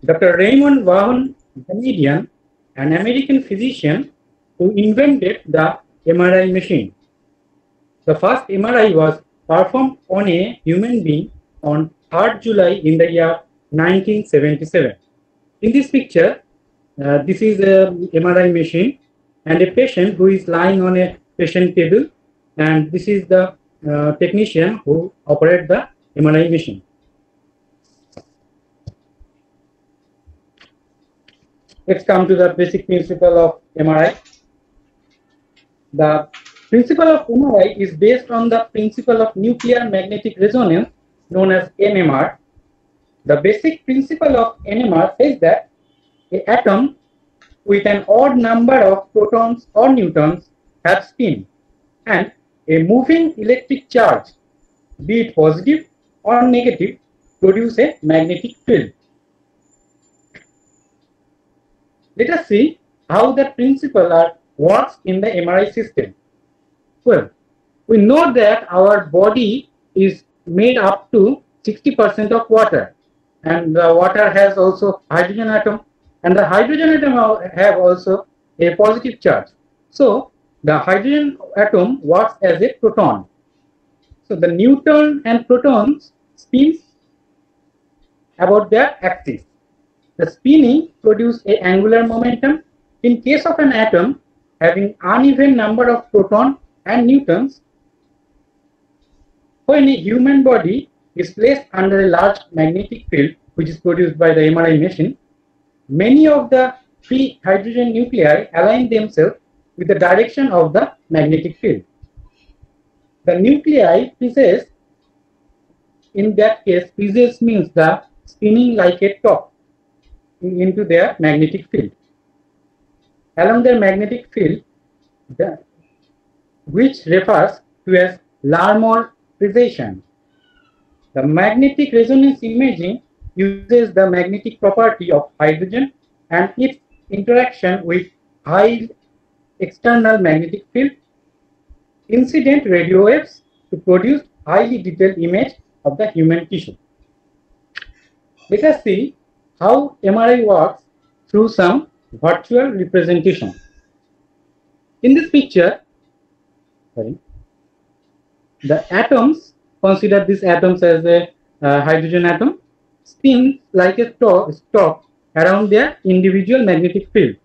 Doctor Raymond Vaughan Canadian, an American physician who invented the M R I machine. The first M R I was performed on a human being on third July in the year nineteen seventy-seven. In this picture, uh, this is a M R I machine and a patient who is lying on a patient table, and this is the uh, technician who operates the M R I machine. Let's come to the basic principle of M R I. The principle of M R I is based on the principle of nuclear magnetic resonance known as N M R. The basic principle of N M R says that an atom with an odd number of protons or neutrons have spin, and a moving electric charge, be it positive or negative, produce a magnetic field. Let us see how that principle are, works in the M R I system. Well, we know that our body is made up to sixty percent of water, and the water has also hydrogen atom, and the hydrogen atom have also a positive charge. So the hydrogen atom works as a proton. So the neutron and protons spin about their axis. The spinning produces a angular momentum. In case of an atom having uneven number of protons and neutrons, when a human body is placed under a large magnetic field which is produced by the M R I machine, many of the free hydrogen nuclei align themselves with the direction of the magnetic field. The nuclei precess, in that case, precess means the spinning like a top into their magnetic field. Along their magnetic field, the, which refers to as Larmor precession. The magnetic resonance imaging uses the magnetic property of hydrogen and its interaction with high external magnetic field, incident radio waves, to produce highly detailed image of the human tissue. Let us see how M R I works through some virtual representation. In this picture, sorry, the atoms, consider these atoms as a uh, hydrogen atom, spin like a top, top around their individual magnetic field.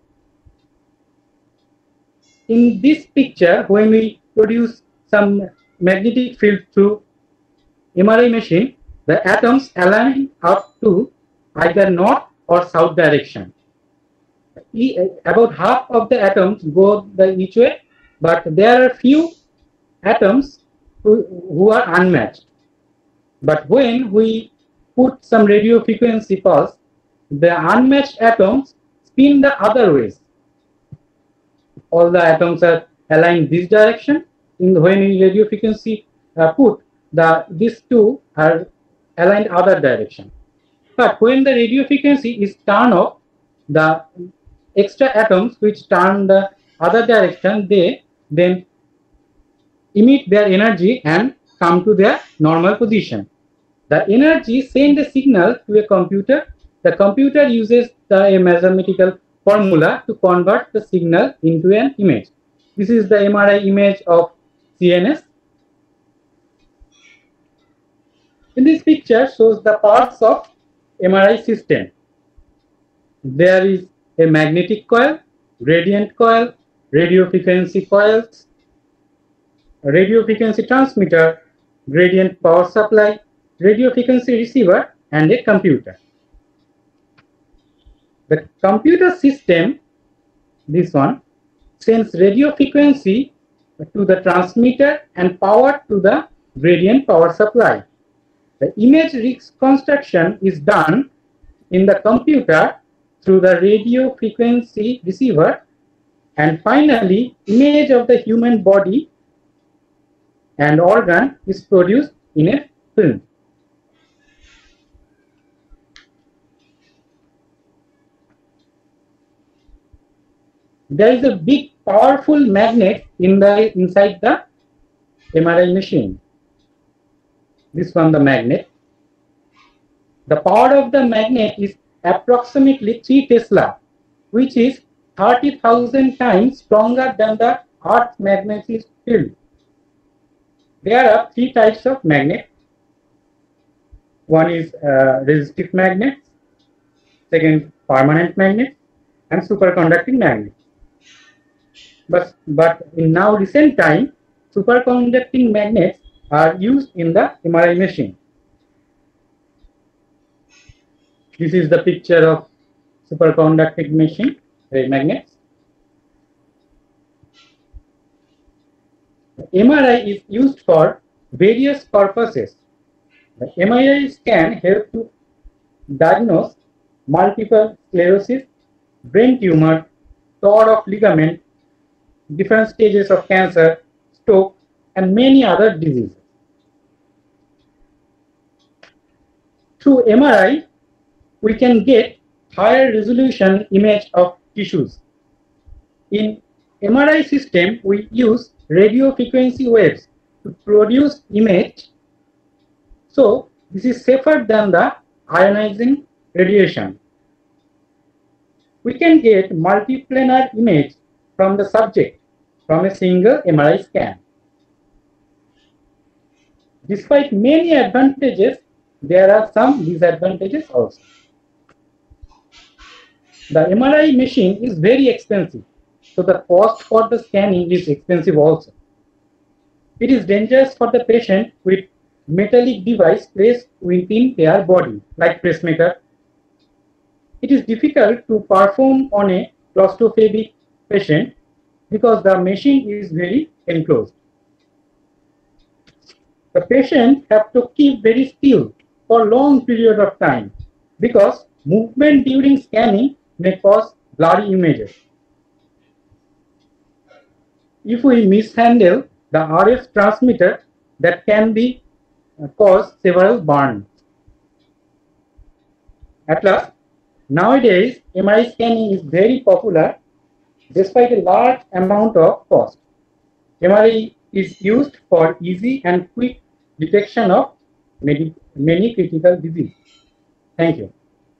In this picture, when we produce some magnetic field through M R I machine, the atoms align up to either north or south direction. E about half of the atoms go the each way, but there are few atoms who, who are unmatched. But when we put some radio frequency pulse, the unmatched atoms spin the other ways. All the atoms are aligned this direction. In the, when we radio frequency uh, put, the these two are aligned other direction. But when the radio frequency is turned off, the extra atoms which turn the other direction, they then emit their energy and come to their normal position. The energy sends a signal to a computer. The computer uses the a mathematical formula to convert the signal into an image. This is the M R I image of C N S. In this picture shows the parts of M R I system. There is a magnetic coil, radiant coil, radio frequency coils, a radio frequency transmitter, gradient power supply, radio frequency receiver, and a computer. The computer system, this one, sends radio frequency to the transmitter and power to the gradient power supply. The image reconstruction is done in the computer through the radio frequency receiver, and finally image of the human body and organ is produced in a film. There is a big powerful magnet in the inside the M R I machine. This one, the magnet. The power of the magnet is approximately three Tesla, which is thirty thousand times stronger than the Earth's magnetic field. There are three types of magnet. One is uh, resistive magnet, second permanent magnet, and superconducting magnet. But, but in now recent time, superconducting magnets are used in the M R I machine. This is the picture of superconducting machine, the magnets. M R I is used for various purposes. The M R I scan helps to diagnose multiple sclerosis, brain tumor, torn of ligament, different stages of cancer, stroke, and many other diseases. Through M R I, we can get higher resolution image of tissues. In M R I system, we use radio frequency waves to produce image. So this is safer than the ionizing radiation. We can get multiplanar image from the subject from a single M R I scan. Despite many advantages, there are some disadvantages also. The M R I machine is very expensive, so the cost for the scanning is expensive also. It is dangerous for the patient with metallic device placed within their body, like pacemaker. It is difficult to perform on a claustrophobic patient because the machine is very enclosed. The patient have to keep very still for long period of time because movement during scanning may cause blurry images. If we mishandle the R F transmitter, that can be uh, cause several burns. At last, nowadays M R I scanning is very popular despite a large amount of cost. M R I is used for easy and quick detection of many, many critical diseases. Thank you.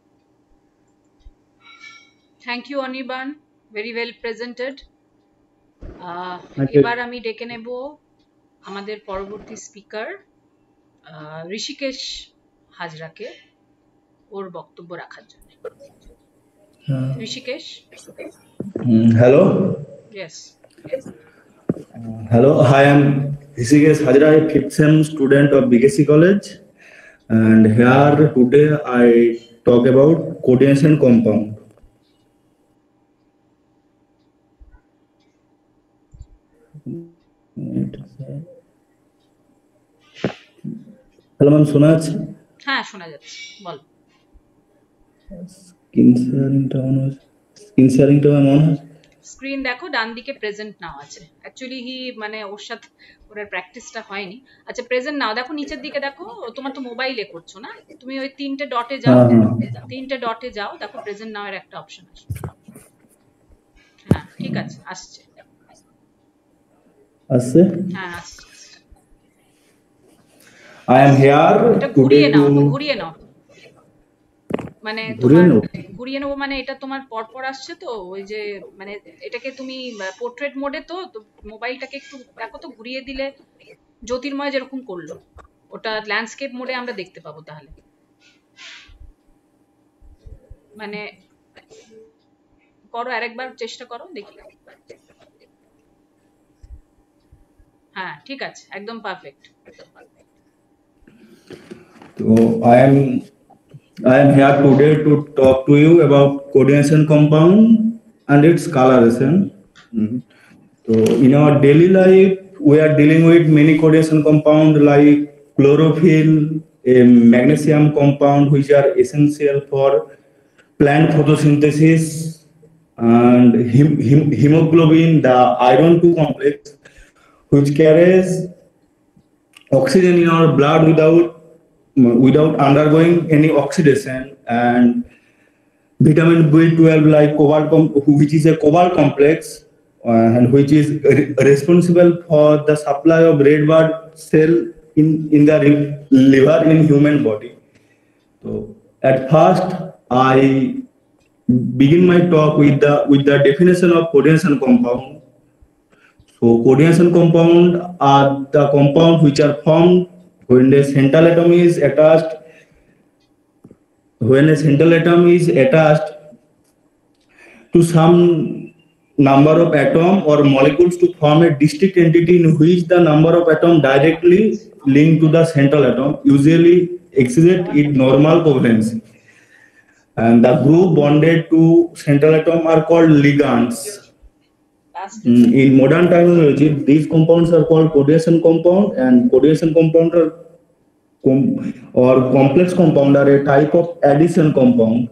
Thank you, Anirban. Very well presented. Uh, Thank you. এবার আমি ডেকে নেব আমাদের পরবর্তী speaker Rishikesh হাজরাকে ওর বক্তব্য রাখার জন্য। Hrishikesh. Hello. Yes. Uh, hello. Hi, I'm Hrishikesh Hajra, a fifth sem student of B K C College, and here today I talk about coordination compound. Hello ma'am, শোনা যাচ্ছে? হ্যাঁ, শোনা যাচ্ছে, বল। স্ক্রিন শেয়ারিংটা অন আছে? স্ক্রিন শেয়ারিংটা ম্যাম অন আছে? স্ক্রিন দেখো, ডান দিকে প্রেজেন্ট নাও আছে। অ্যাকচুয়ালি হি মানে ওর সাথে ওর প্র্যাকটিসটা হয়নি। আচ্ছা, প্রেজেন্ট নাও দেখো, নিচের দিকে দেখো, তোমার তো মোবাইলে করছো না, তুমি ওই তিনটে ডটে যাও, তিনটে ডটে যাও, দেখো প্রেজেন্ট নাও এর একটা অপশন আছে। হ্যাঁ, ঠিক আছে, আসছে আসছে? হ্যাঁ, আসছে। I am here ঘুরিয়ে today নাও, to ঘুরিয়ে নাও, মানে ঘুরিয়ে তোমার নেব? ঘুরিয়ে নেবো মানে এটা তোমার পরপর আসছে তো, ওই যে মানে এটাকে তুমি পোর্ট্রেট মোডে তো মোবাইলটাকে একটু দেখো তো, ঘুরিয়ে দিলে জ্যোতির্ময় যেরকম করলো ওটা ল্যান্ডস্কেপ মোডে আমরা দেখতে পাবো। তাহলে মানে করো, আরেকবার চেষ্টা করো, দেখি। হ্যাঁ, ঠিক আছে, একদম perfect. So I am I am here today to talk to you about coordination compound and its coloration. Mhm. So in our daily life, we are dealing with many coordination compound like chlorophyll, a magnesium compound which are essential for plant photosynthesis, and hem hem hemoglobin, the iron two complex, which carries oxygen in our blood without without undergoing any oxidation, and vitamin B twelve like cobalt, which is a cobalt complex, uh, and which is re responsible for the supply of red blood cell in in the liver in human body. So at first I begin my talk with the with the definition of coordination compound. So coordination compound are the compounds which are formed when the central atom is attached when a central atom is attached to some number of atom or molecules to form a distinct entity in which the number of atom directly linked to the central atom usually exceeds its normal covalency. And the group bonded to central atom are called ligands. Mm, in modern terminology, these compounds are called coordination compound, and coordination compound are com or complex compound are a type of addition compound.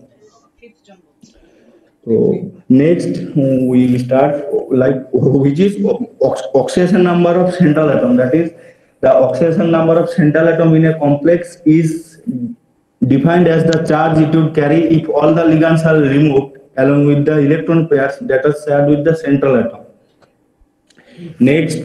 So next we will start like which is ox oxidation number of central atom. That is, the oxidation number of central atom in a complex is defined as the charge it would carry if all the ligands are removed along with the electron pairs that are shared with the central atom. Next,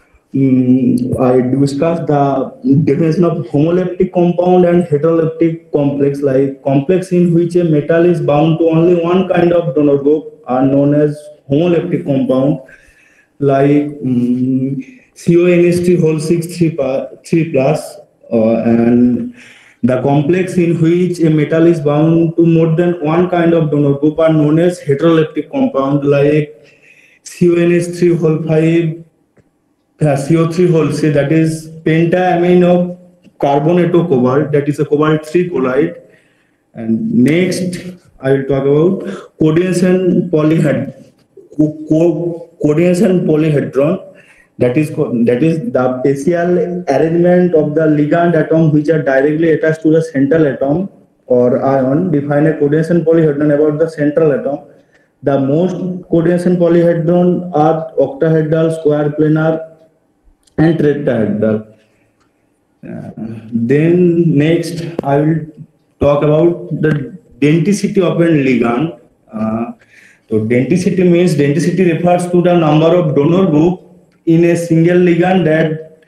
um, I discuss the definition of homoleptic compound and heteroleptic complex. Like complex in which a metal is bound to only one kind of donor group are known as homoleptic compound, like um, C O N H three whole six three plus, uh, and the complex in which a metal is bound to more than one kind of donor group are known as heteroleptic compound, like C O N H three whole five, uh, C O three whole six, that is pentaamine of carbonato cobalt, that is a cobalt three colloid. And next, I will talk about coordination polyhedron. Co coordination polyhedron. That is that is the partial arrangement of the ligand atom which are directly attached to the central atom or ion. Define a coordination polyhedron about the central atom. The most coordination polyhedron are octahedral, square planar, and tetrahedral. Uh, then next, I will talk about the denticity of a ligand. Uh, so denticity means denticity refers to the number of donor group in a single ligand that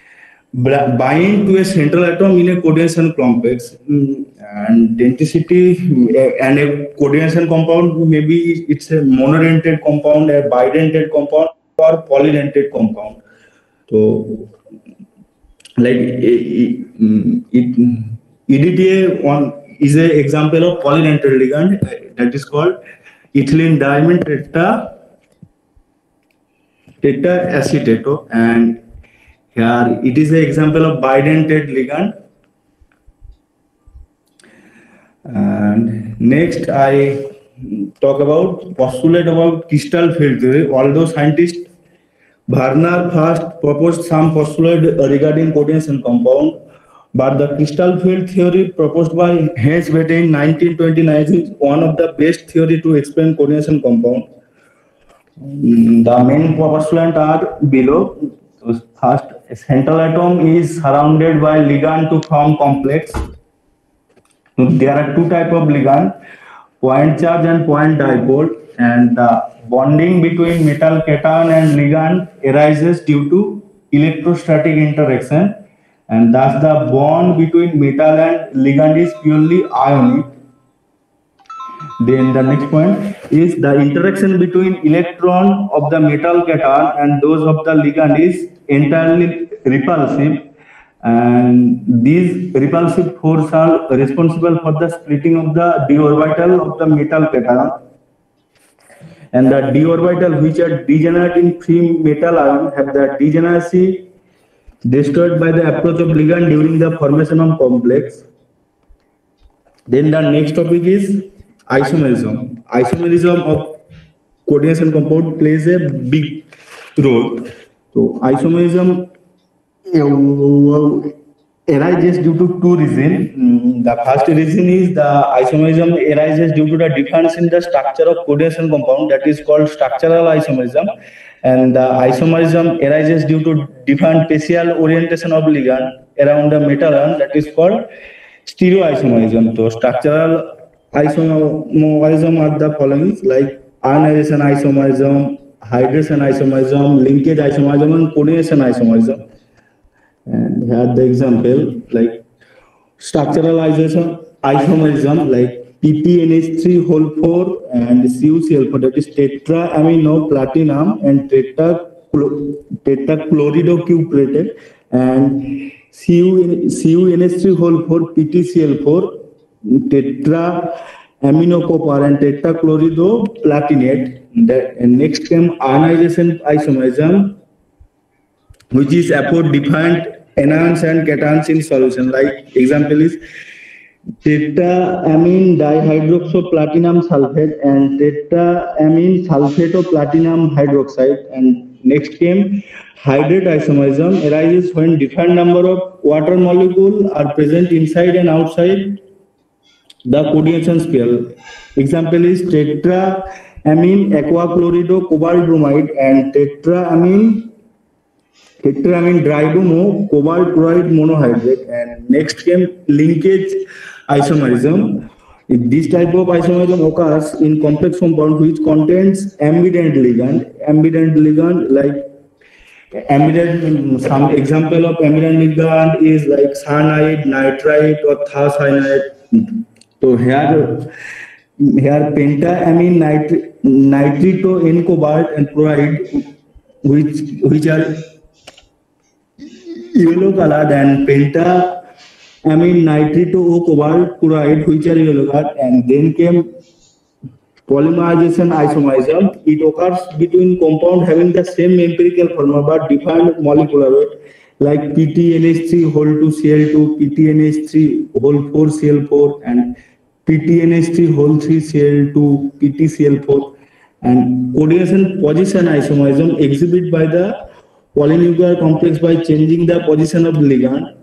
bind to a central atom in a coordination complex. And denticity and a coordination compound, maybe it's a monodentate compound, a bidentate compound, or polydentate compound. So, like it, it, E D T A one is an example of polydentate ligand that is called ethylene diamine tetra tetraacetate, and here it is an example of bidentate ligand. And next I talk about postulate about crystal field theory. Although scientist Werner first proposed some postulate regarding coordination compound, but the crystal field theory proposed by Heinz Bethe in nineteen twenty-nine is one of the best theory to explain coordination compound. The main postulates are below. So first, a central atom is surrounded by ligand to form complex. So there are two types of ligand, point charge and point dipole, and the bonding between metal cation and ligand arises due to electrostatic interaction, and thus the bond between metal and ligand is purely ionic. Then the next point is the interaction between electron of the metal cation and those of the ligand is entirely repulsive, and these repulsive forces are responsible for the splitting of the d orbital of the metal cation, and the d orbital which are degenerate in free metal ion have the degeneracy destroyed by the approach of ligand during the formation of complex. Then the next topic is isomerism. Isomerism of coordination compound plays a big role. So isomerism arises due to two reasons. The first reason is the isomerism arises due to the difference in the structure of coordination compound, that is called structural isomerism, and the isomerism arises due to different facial orientation of ligand around the metal ion, that is called stereoisomerism. So structural isomerism are the following, like ionization isomerism, hydration isomerism, linkage isomerism, and coordination isomerism. And here the example, like structuralization isomerism, like P T N H three whole four and C U C l four, that is tetraamino platinum and tetrachloridocuprate, and C U N H three whole four P T C l four, tetraamino copper and tetrachlorido platinate. That, and next came ionization isomerism, which is about defined anions and cations in solution. Like example is tetraamine dihydroxyplatinum sulfate and tetraamine sulfato-platinum hydroxide. And next came hydrate isomerism, arises when different number of water molecules are present inside and outside the coordination sphere. Example is tetraamine aquachlorido cobalt bromide and tetraamine tetraamine dridomo cobalt chloride monohydrate. And next came linkage isomerism. This type of isomerism occurs in complex compound which contains ambident ligand. Ambident ligand like ambident, some example of ambident ligand is like cyanide, nitrite or thiocyanide. So here here pentaamine nitri nitrito N cobalt and chloride, which which are yellow colored, and pentaamine nitrito O cobalt chloride, which are yellow colored. And then came polymerization isomerism. It occurs between compound having the same empirical formula but different molecular weight, like P T N H three whole two C l two, P T N H three whole four C l four, and P T N H three whole three C l two, P T C l four. And coordination position isomerism exhibit by the polynuclear complex by changing the position of ligand.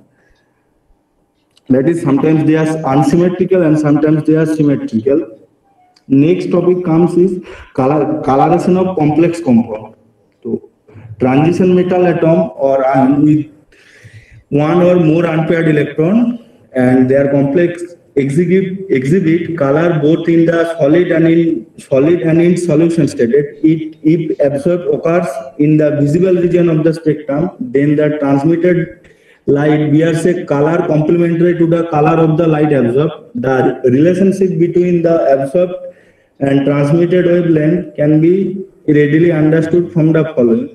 That is, sometimes they are unsymmetrical and sometimes they are symmetrical. Next topic comes is color, coloration of complex compound. So transition metal atom or ion with one or more unpaired electron, and their complex exhibit exhibit color both in the solid and in solid and in solution state. It if absorbed occurs in the visible region of the spectrum, then the transmitted light bears a color complementary to the color of the light absorbed. The relationship between the absorbed and transmitted wavelength can be readily understood from the following.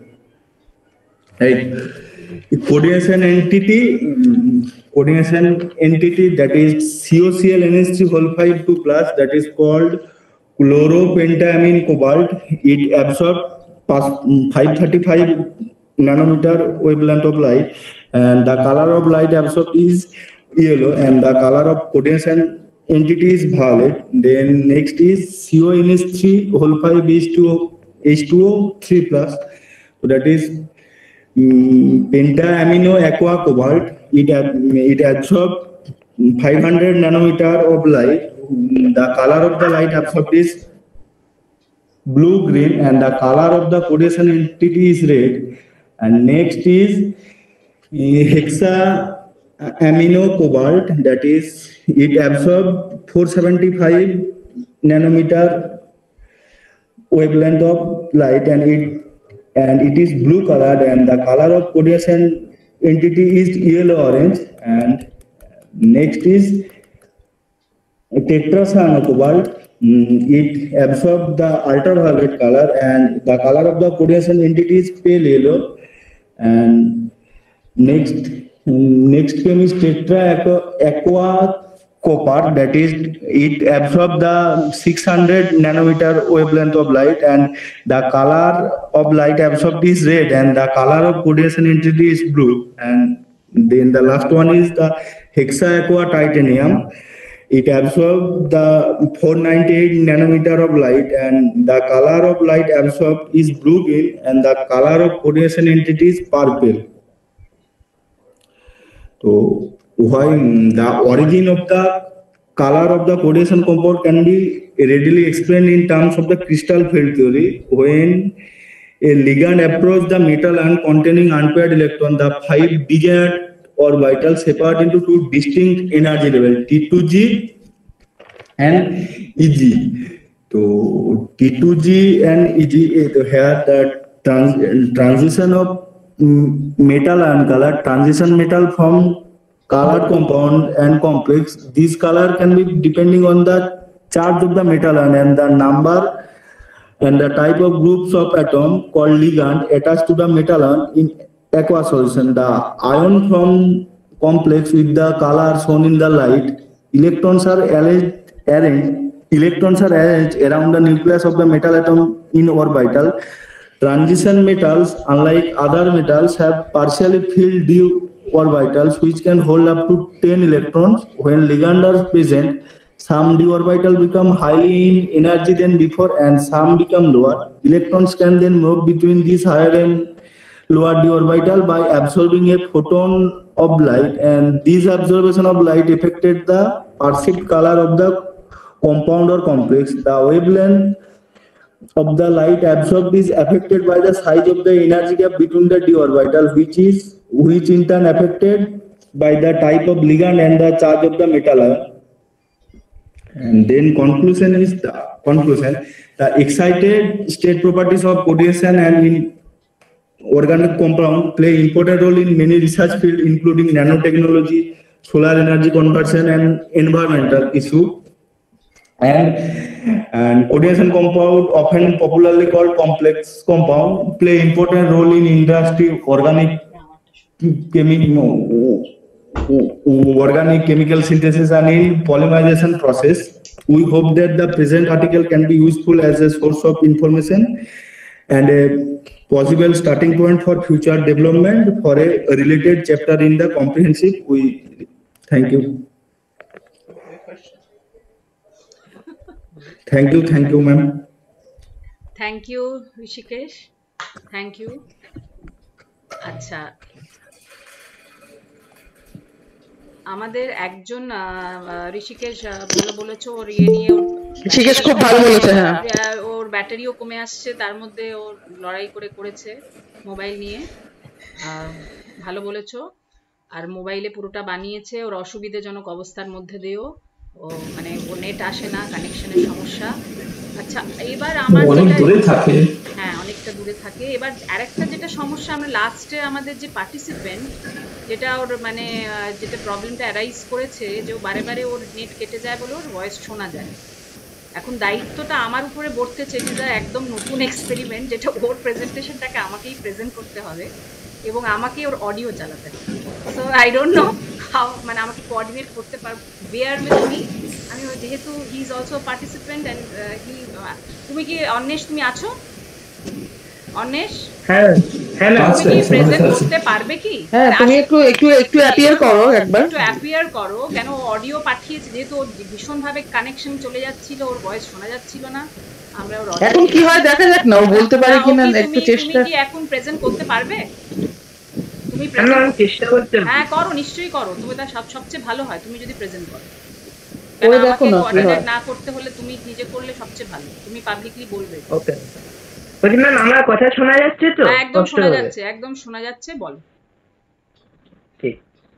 Right. Coordination entity, coordination entity that is C O C l N H three whole five two plus, that is called chloropentamine cobalt. It absorbs five thirty-five nanometer wavelength of light, and the color of light absorbed is yellow, and the color of coordination entity is violet. Then next is C O N H three whole five H two O three plus, so that is um, pentaamino aqua cobalt. It it absorbs five hundred nanometer of light. The color of the light absorbed is blue green, and the color of the coordination entity is red. And next is hexa amino cobalt, that is it absorbs four seventy-five nanometer wavelength of light, and it and it is blue colored, and the color of coordination entity is yellow orange. And next is tetracyano-cobalt. It absorbs the ultraviolet color, and the color of the coordination entity is pale yellow. And next next came is tetra aqua copper, that is it absorbs the six hundred nanometer wavelength of light, and the color of light absorbed is red, and the color of coordination entity is blue. And then the last one is the hexa aqua titanium. It absorbs the four ninety-eight nanometer of light, and the color of light absorbed is blue green, and the color of coordination entity is purple. So why the origin of the color of the coordination compound can be readily explained in terms of the crystal field theory. When a ligand approaches the metal ion containing unpaired electron, the five desired orbitals separate into two distinct energy levels, T two G and E G. So T two G and E G, here the trans transition of metal ion color, transition metal from colored compound and complex. This color can be depending on the charge of the metal ion and the number and the type of groups of atom called ligand attached to the metal ion in aqueous solution. The ion from complex with the color shown in the light, electrons are arranged, arranged electrons are arranged around the nucleus of the metal atom in orbital. Transition metals, unlike other metals, have partially filled d orbitals which can hold up to ten electrons. When ligands are present, some d orbitals become highly in energy than before and some become lower. Electrons can then move between these higher and lower d orbital by absorbing a photon of light, and this absorption of light affected the perceived color of the compound or complex. The wavelength of the light absorbed is affected by the size of the energy gap between the d orbital, which is which in turn affected by the type of ligand and the charge of the metal ion. And then conclusion is the conclusion. The excited state properties of coordination and in organic compound play important role in many research fields, including nanotechnology, solar energy conversion, and environmental issue. And and coordination compound, often popularly called complex compound, play important role in industry, organic chemical, organic chemical synthesis, and in polymerization process. We hope that the present article can be useful as a source of information and a possible starting point for future development for a related chapter in the comprehensive. We thank you. Thank you, thank you, ma'am. Thank you, Rishikesh. Thank you. আচ্ছা, আমাদের একজন ঋষিকেশ ভালো বলেছো, ওর ইয়ে নিয়ে ঋষিকেশ খুব ভালো বলেছে। হ্যাঁ, ওর ব্যাটারিও কমে আসছে, তার মধ্যে ও লড়াই করে করেছে মোবাইল নিয়ে। ভালো বলেছো। আর মোবাইলে পুরোটা বানিয়েছে ওর অসুবিধাজনক অবস্থার মধ্যে দিয়েও, ও মানে ও নেট আসে না, কানেকশনের সমস্যা। আচ্ছা, এবার আমার দূরে থাকে, হ্যাঁ অনেকটা দূরে থাকে। এবার আরেকটা যেটা সমস্যা, আমরা লাস্টে আমাদের যে পার্টিসিপেন্ট, যেটা ওর মানে যেটা প্রবলেমটা অ্যারাইজ করেছে, যে ও বারে বারে ওর নেট কেটে যায় বলে ওর ভয়েস শোনা যায়। এখন দায়িত্বটা আমার উপরে বর্তেছে, যেটা একদম নতুন এক্সপেরিমেন্ট, যেটা ওর প্রেজেন্টেশনটাকে আমাকেই প্রেজেন্ট করতে হবে এবং আমাকে ওর অডিও চালাতে হবে। So I don't know how, মানে আমাকে কোঅর্ডিনেট করতে পারবো, বেয়ার উইথ মি। আমি যেহেতু he is also participant and he, তুমি কি অন্বেষ, তুমি আছো অন্বেষ? হ্যাঁ হ্যাঁ, তুমি কি প্রেজেন্ট করতে পারবে কি? হ্যাঁ, তুমি একটু একটু একটু অ্যাপিয়ার করো একবার, একটু অ্যাপিয়ার করো। কেন অডিও পাঠিয়েছে, যেহেতু ভীষণ ভাবে কানেকশন চলে যাচ্ছিল, ওর ভয়েস শোনা যাচ্ছিল না। আমরা ওর এখন কি হয় দেখা যাক না, ও বলতে পারে কিনা, একটু চেষ্টা। তুমি কি এখন প্রেজেন্ট করতে পারবে? তুমি প্রেজেন্ট চেষ্টা করতে? হ্যাঁ করো, নিশ্চয়ই করো। তুমি তার সব সবচেয়ে ভালো হয় তুমি যদি প্রেজেন্ট করো। ওই দেখো না, কোঅর্ডিনেট না করতে হলে তুমি নিজে করলে সবচেয়ে ভালো। তুমি পাবলিকলি বলবে। ওকে, বলি ম্যাম আমার কথা শোনা যাচ্ছে তো? একদম শোনা যাচ্ছে, একদম শোনা যাচ্ছে, বল। ঠিক।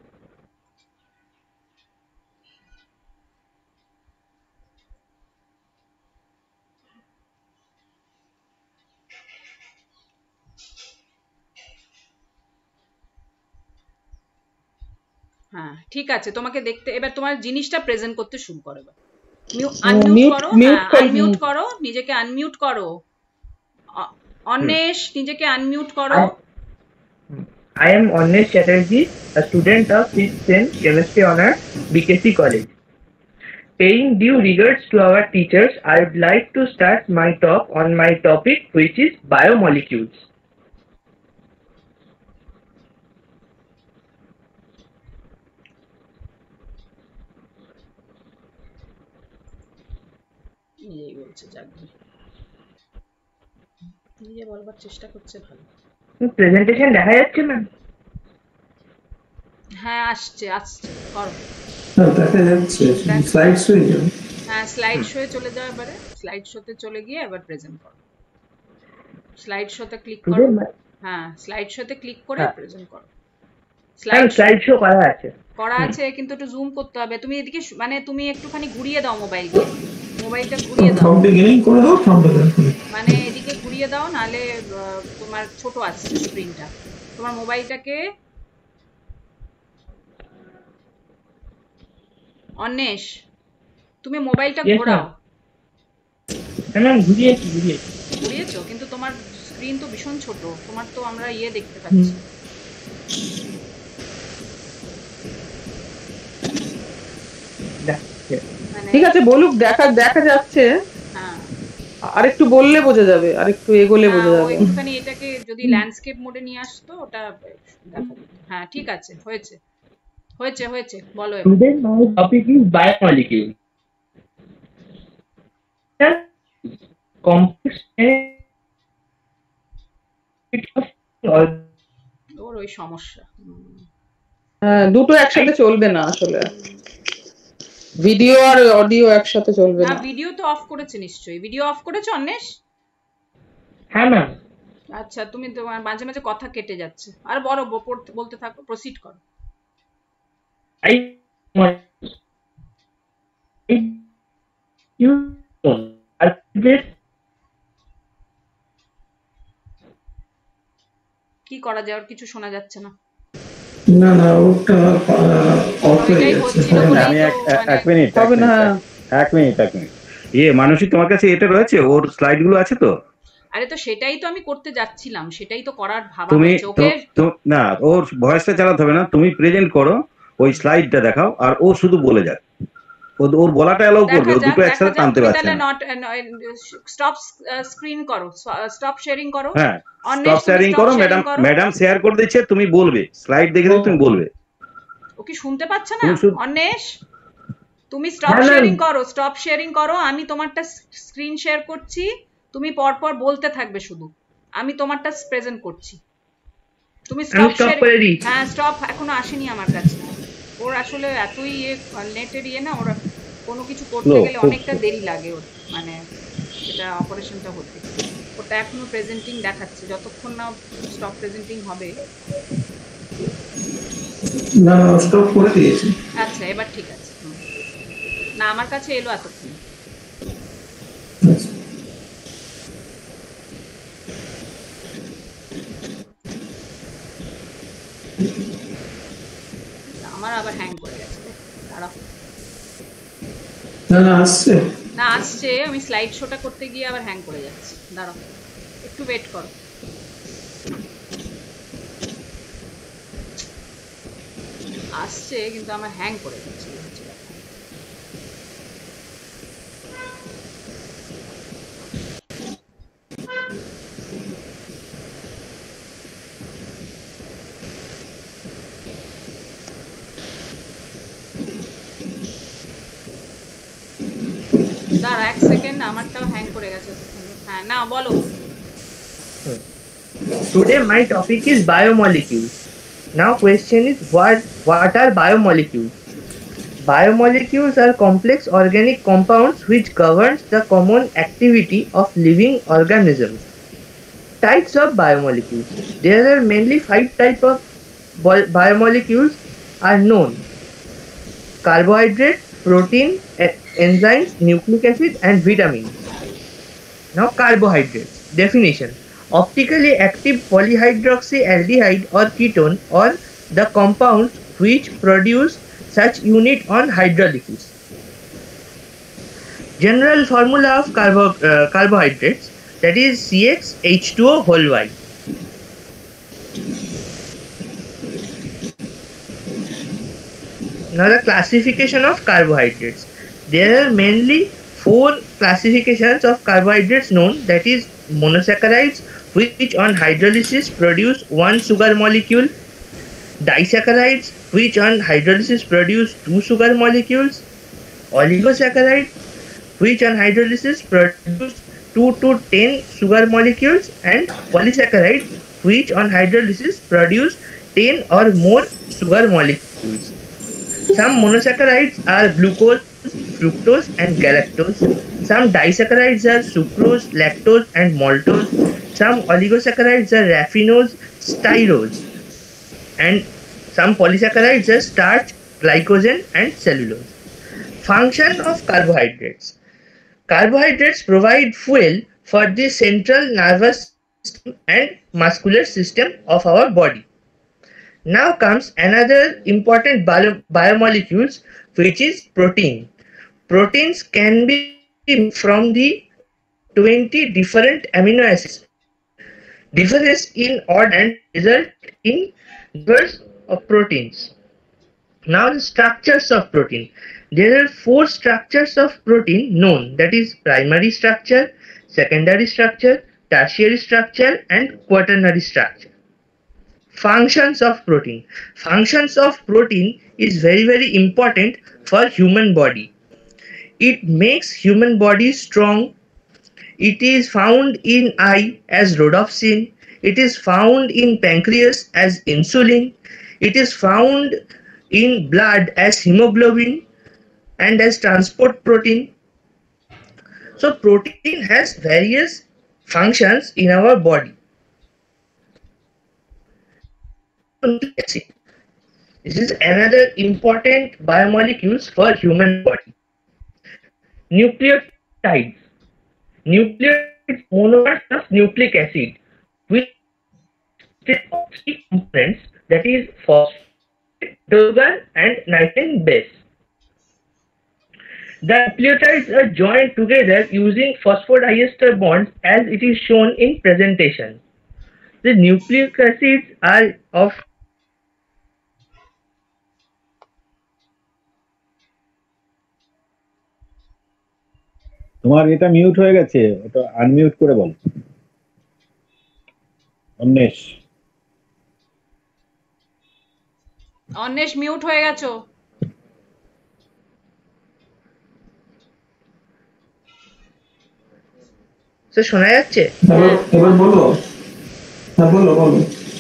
হ্যাঁ ঠিক আছে, তোমাকে দেখতে, এবার তোমার জিনিসটা প্রেজেন্ট করতে শুরু করো। এবার আনমিউট করো, আনমিউট করো, নিজেকে আনমিউট করো। অন্বেষ, নিজেকে আনমিউট করো। I am Onnesh Chatterjee, a student of fifth sem Chemistry Honor, B K C College. Paying due regards to our teachers, I would like to start my talk on my topic, which is biomolecules. নিজেই বলছে, যাবে নিজে বলবার চেষ্টা করছে, ভালো। Presentation দেখা যাচ্ছে ম্যাম? হ্যাঁ আসছে, আসছে, করো। হ্যাঁ দেখা যাচ্ছে, স্লাইড শো এ যাও। হ্যাঁ স্লাইড শোয়ে চলে যাও, এবারে স্লাইড শোতে চলে গিয়ে এবার প্রেজেন্ট করো। স্লাইড শোতে ক্লিক করো। হ্যাঁ স্লাইড শোতে ক্লিক করে প্রেজেন্ট করো। স্লাইড স্লাইড শো করা আছে, করা আছে, কিন্তু একটু জুম করতে হবে। তুমি এদিকে মানে তুমি একটুখানি ঘুরিয়ে দাও মোবাইলকে, মোবাইলটা ঘুরিয়ে দাও, ফ্রম বিগিনিং করে দাও, ফ্রম বিগিনিং মানে এদিকে ঘুরিয়ে দাও, নালে তোমার ছোট আসছে স্ক্রিনটা। তোমার মোবাইলটাকে, অন্বেষ তুমি মোবাইলটা ঘোরাও, হ্যাঁ ম্যাম ঘুরিয়েছি ঘুরিয়েছি ঘুরিয়েছো, কিন্তু তোমার স্ক্রিন তো ভীষণ ছোট, তোমার তো আমরা ইয়ে দেখতে পাচ্ছি। মানে ঠিক আছে বলুক, দেখা দেখা যাচ্ছে, হ্যাঁ আরেকটু বললে বোঝা যাবে, আরেকটু এগোলে বোঝা হ্যাঁ, ও যাবে। একটুখানি এটাকে যদি ল্যান্ডস্কেপ মোডে নিয়ে আসতো ওটা দেখা যেত। হ্যাঁ ঠিক আছে, হয়েছে হয়েছে হয়েছে বলো এবার। Today my topic is biomolecule. Complex ওর ওই সমস্যা। হ্যাঁ দুটো একসাথে চলবে না আসলে, ভিডিও আর অডিও একসাথে চলবে না না। ভিডিও তো অফ করেছে নিশ্চয়ই, ভিডিও অফ করেছো অন্বেষ? হ্যাঁ ম্যাম। আচ্ছা তুমি তো মাঝে মাঝে কথা কেটে যাচ্ছে, আর বড় বলতে থাকো, প্রসিড করো। I you কি করা যায়, আর কিছু শোনা যাচ্ছে না। না না ওটা অফ হয়ে যাচ্ছে। আমি এক এক মিনিট হবে না। এক মিনিট এক মিনিট ইয়ে মানসী, তোমার কাছে এটা রয়েছে, ওর স্লাইড গুলো আছে তো? আরে তো সেটাই তো আমি করতে যাচ্ছিলাম, সেটাই তো করার ভাবা তুমি হয়েছে। ওকে না ওর ভয়েসটা চালাতে হবে না, তুমি প্রেজেন্ট করো, ওই স্লাইডটা দেখাও, আর ও শুধু বলে যাক, ওর বলাটা অ্যালাউ করবে, ও দুটো একসাথে টানতে পারছে না। নট স্টপ স্ক্রিন করো, স্টপ শেয়ারিং করো। হ্যাঁ স্টপ শেয়ারিং করো, ম্যাডাম ম্যাডাম শেয়ার করে দিচ্ছে, তুমি বলবে, স্লাইড দেখে দেখে তুমি বলবে। ও কি শুনতে পাচ্ছে না অন্বেষ? তুমি স্টপ শেয়ারিং করো, স্টপ শেয়ারিং করো, আমি তোমারটা স্ক্রিন শেয়ার করছি, তুমি পরপর বলতে থাকবে শুধু, আমি তোমারটা প্রেজেন্ট করছি, তুমি স্টপ শেয়ারিং। হ্যাঁ স্টপ এখনো আসেনি আমার কাছে, ওর আসলে এতই ইয়ে নেটের ইয়ে না, ওর কোনো কিছু করতে গেলে অনেকটা দেরি লাগে ওর, মানে এটা অপারেশনটা হতে, ওটা এখনো প্রেজেন্টিং দেখাচ্ছে, যতক্ষণ না স্টপ প্রেজেন্টিং হবে। না স্টপ করে দিয়েছি। আচ্ছা এবার ঠিক আছে, না আমার কাছে এলো এতক্ষণ। আমার আবার হ্যাং করে গেছে, দাঁড়াও। না না আসছে, না আসছে, আমি স্লাইড শোটা করতে গিয়ে আবার হ্যাং করে যাচ্ছে, দাঁড়াও একটু ওয়েট করো। আসছে কিন্তু আমার হ্যাং করে যাচ্ছে। দাঁড়া এক সেকেন্ড, আমারটাও হ্যাং করে গেছে। হ্যাঁ না বলো। Today my topic is biomolecules. Now question is what what are biomolecules? Biomolecules are complex organic compounds which governs the common activity of living organisms. Types of biomolecules. There are mainly five types of biomolecules are known: carbohydrate, protein, enzymes, nucleic acid, and vitamins. Now carbohydrates. Definition: optically active polyhydroxyaldehyde or ketone, or the compounds which produce such unit on hydrolysis. General formula of carbo uh, carbohydrates, that is C X H two O whole Y. Now the classification of carbohydrates. There are mainly four classifications of carbohydrates known, that is monosaccharides, which on hydrolysis produce one sugar molecule; disaccharides, which on hydrolysis produce two sugar molecules; oligosaccharides, which on hydrolysis produce two to ten sugar molecules; and polysaccharides, which on hydrolysis produce ten or more sugar molecules. Some monosaccharides are glucose, fructose, and galactose. Some disaccharides are sucrose, lactose, and maltose. Some oligosaccharides are raffinose, styrose, and some polysaccharides are starch, glycogen, and cellulose. Function of carbohydrates. Carbohydrates provide fuel for the central nervous system and muscular system of our body. Now comes another important bio biomolecules, which is protein. Proteins can be from the twenty different amino acids. Difference in odd and result in numbers of proteins. Now the structures of protein. There are four structures of protein known, that is primary structure, secondary structure, tertiary structure and quaternary structure. Functions of protein. Functions of protein is very very important for human body. It makes human body strong. It is found in eye as rhodopsin. It is found in pancreas as insulin. It is found in blood as hemoglobin and as transport protein. So protein has various functions in our body. This is another important biomolecules for human body. Nucleotides. Nucleotides monomers of nucleic acid which consists of three components, that is phosphate, hydrogen and nitrogen base. The nucleotides are joined together using phosphodiester bonds as it is shown in presentation. The nucleic acids are of তোমার এটা mute হয়ে গেছে, ওটা unmute করে বল। অন্বেষ অন্বেষ mute হয়ে গেছো। তো শোনা যাচ্ছে? এবার বলো। হ্যাঁ বলো বলো।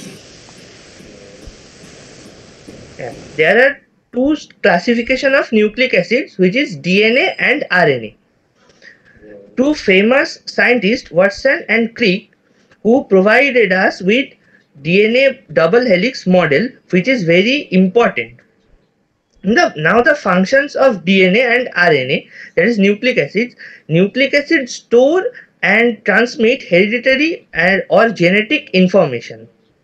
There are two classification of nucleic acids, which is D N A and R N A. Two famous scientists, Watson and Crick, who provided us with D N A double helix model, which is very important. The, now the functions of D N A and R N A, that is nucleic acids. Nucleic acids store and transmit hereditary and or genetic information.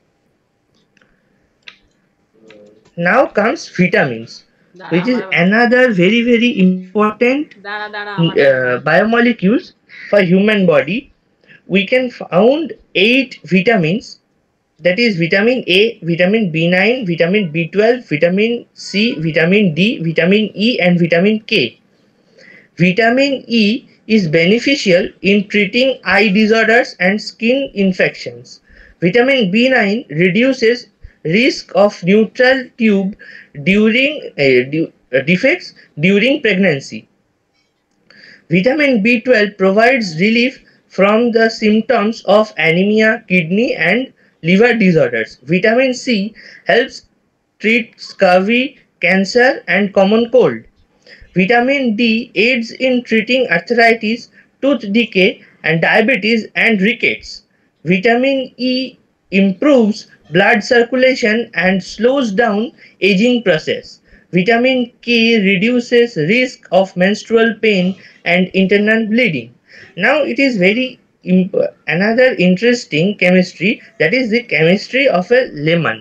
Now comes vitamins, which is another very very important uh, biomolecules for human body. We can found eight vitamins, that is vitamin A, vitamin B nine, vitamin B twelve, vitamin C, vitamin D, vitamin E and vitamin K. Vitamin E is beneficial in treating eye disorders and skin infections. Vitamin B nine reduces risk of neutral tube during uh, du uh, defects during pregnancy. Vitamin B twelve provides relief from the symptoms of anemia, kidney and liver disorders. Vitamin C helps treat scurvy, cancer and common cold. Vitamin D aids in treating arthritis, tooth decay and diabetes and rickets. Vitamin E improves blood circulation and slows down aging process. Vitamin K reduces risk of menstrual pain and internal bleeding. Now it is very another interesting chemistry, that is the chemistry of a lemon.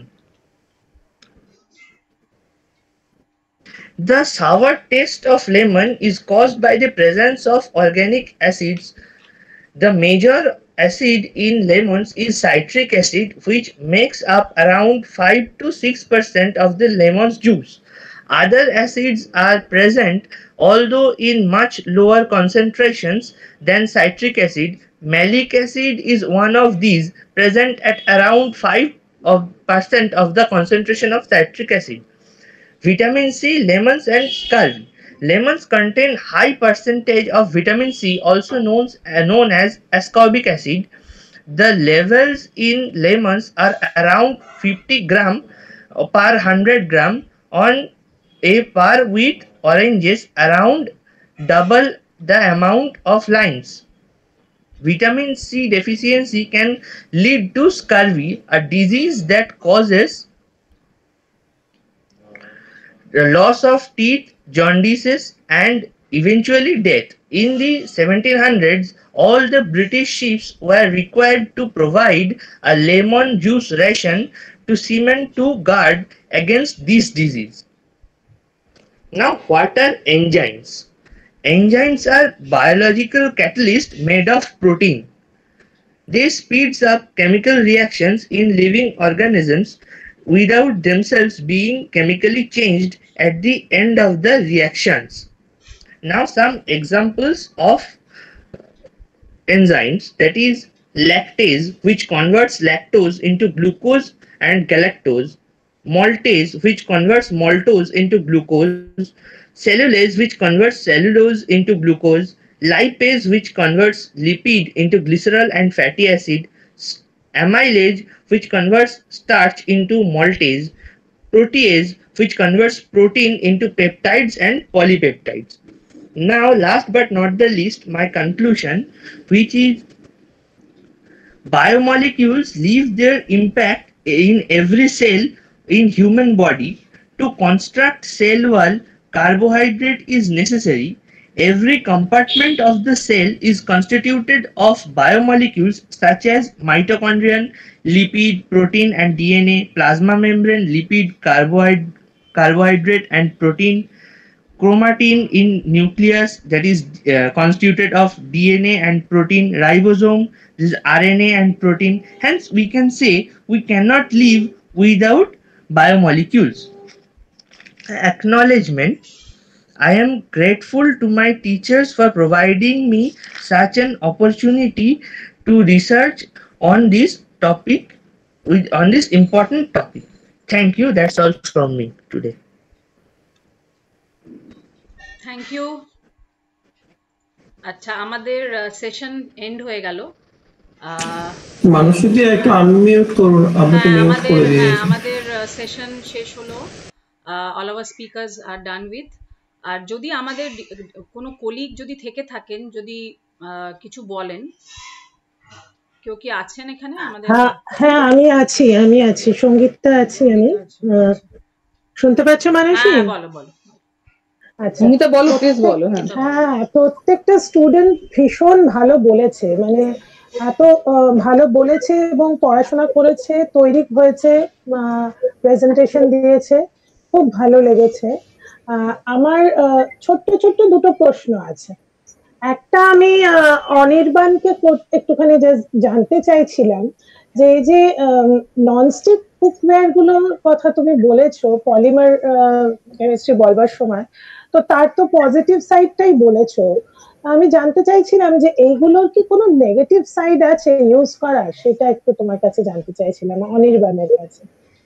The sour taste of lemon is caused by the presence of organic acids. The major acid in lemons is citric acid, which makes up around five to six percent of the lemon's juice. Other acids are present, although in much lower concentrations than citric acid. Malic acid is one of these, present at around five percent of the concentration of citric acid. Vitamin C, lemons and scurvy. Lemons contain high percentage of vitamin C, also known, uh, known as ascorbic acid. The levels in lemons are around fifty gram per one hundred gram on a par with oranges, around double the amount of limes. Vitamin C deficiency can lead to scurvy, a disease that causes the loss of teeth, jaundices and eventually death. In the seventeen hundreds, all the British ships were required to provide a lemon juice ration to seamen to guard against this disease. Now, what are enzymes? Enzymes are biological catalysts made of protein. They speeds up chemical reactions in living organisms without themselves being chemically changed at the end of the reactions. Now some examples of enzymes, that is lactase, which converts lactose into glucose and galactose, maltase, which converts maltose into glucose, cellulase, which converts cellulose into glucose, lipase, which converts lipid into glycerol and fatty acid, amylase, which converts starch into maltase, protease, which converts protein into peptides and polypeptides. Now, last but not the least, my conclusion, which is biomolecules leave their impact in every cell in human body. To construct cell wall, carbohydrate is necessary. Every compartment of the cell is constituted of biomolecules such as mitochondrion, lipid, protein and D N A, plasma membrane, lipid, carbohydrate, carbohydrate and protein, chromatin in nucleus, that is uh, constituted of D N A and protein, ribosome, this is R N A and protein. Hence we can say we cannot live without biomolecules. Acknowledgement. I am grateful to my teachers for providing me such an opportunity to research on this topic, on this important topic. Thank you. That's all from me today. Thank you. আচ্ছা, আমাদের session and হয়ে গেল। মানুষ যদি একটু unmute করুন, আপনাকে mute করে দিই। আমাদের সেশন শেষ হলো। অল আওয়ার স্পিকার্স আর ডান উইথ। আর যদি আমাদের কোনো কলিগ যদি থেকে থাকেন, যদি কিছু বলেন, কেউ কি আছেন এখানে আমাদের? হ্যাঁ, আমি আছি, আমি আছি, সঙ্গীতটা আছি আমি। শুনতে পাচ্ছ মানুষই? হ্যাঁ, বলো বলো। আচ্ছা, তুমি তো বলো, প্লিজ বলো। হ্যাঁ, প্রত্যেকটা স্টুডেন্ট ভীষণ ভালো বলেছে, মানে এত ভালো বলেছে এবং পড়াশোনা করেছে, তৈরি হয়েছে, প্রেজেন্টেশন দিয়েছে, খুব ভালো লেগেছে। আমার ছোট্ট ছোট্ট দুটো প্রশ্ন আছে। একটা আমি অনির্বাণকে একটুখানি জানতে চাইছিলাম যে এই যে ননস্টিক কুকওয়্যার গুলোর কথা তুমি বলেছো পলিমার কেমিস্ট্রি বলবার সময়, তো তার তো পজিটিভ সাইডটাই বলেছো। আমি জানতে চাইছিলাম যে এইগুলোর কি কোনো নেগেটিভ সাইড আছে ইউজ করার, সেটা একটু তোমার কাছে জানতে চাইছিলাম, অনির্বাণের কাছে।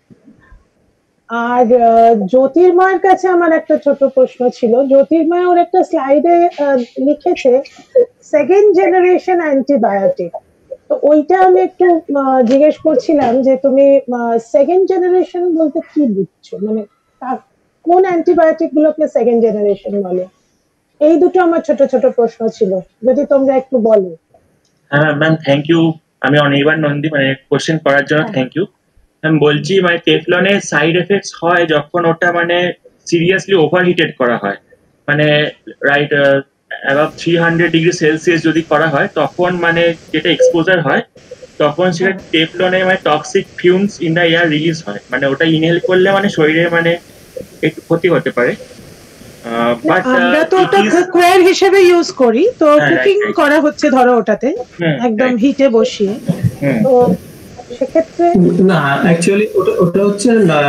আর জ্যোতির্ময়ের কাছে আমার একটা ছোট প্রশ্ন ছিল। জ্যোতির্ময় ওর একটা স্লাইডে লিখেছে সেকেন্ড জেনারেশন অ্যান্টিবায়োটিক, তো ওইটা আমি একটু জিজ্ঞেস করছিলাম যে তুমি সেকেন্ড জেনারেশন বলতে কি বুঝছো, মানে কোন অ্যান্টিবায়োটিক গুলোকে সেকেন্ড জেনারেশন বলে? এই দুটো আমার ছোট ছোট প্রশ্ন ছিল, যদি তোমরা একটু বলো। হ্যাঁ ম্যাম, থ্যাংক ইউ। আমি অনির্বাণ নন্দী, মানে কোশ্চেন করার জন্য থ্যাংক ইউ। আমি বলছি মানে টেফলনের সাইড এফেক্টস হয় যখন ওটা মানে সিরিয়াসলি ওভারহিটেড করা হয়, মানে right above three hundred degree Celsius যদি করা হয়, তখন মানে যেটা এক্সপোজার হয় তখন সেটা টেফলনে মানে toxic fumes in the air release হয়, মানে ওটা ইনহেল করলে মানে শরীরে মানে একটু ক্ষতি হতে পারে। আমরা তো ওটা কুকওয়্যার হিসেবে ইউজ করি, তো কুকিং করা হচ্ছে ধরো ওটাতে একদম হিটে বসিয়ে, তো সেক্ষেত্রে না, অ্যাকচুয়ালি ওটা ওটা হচ্ছে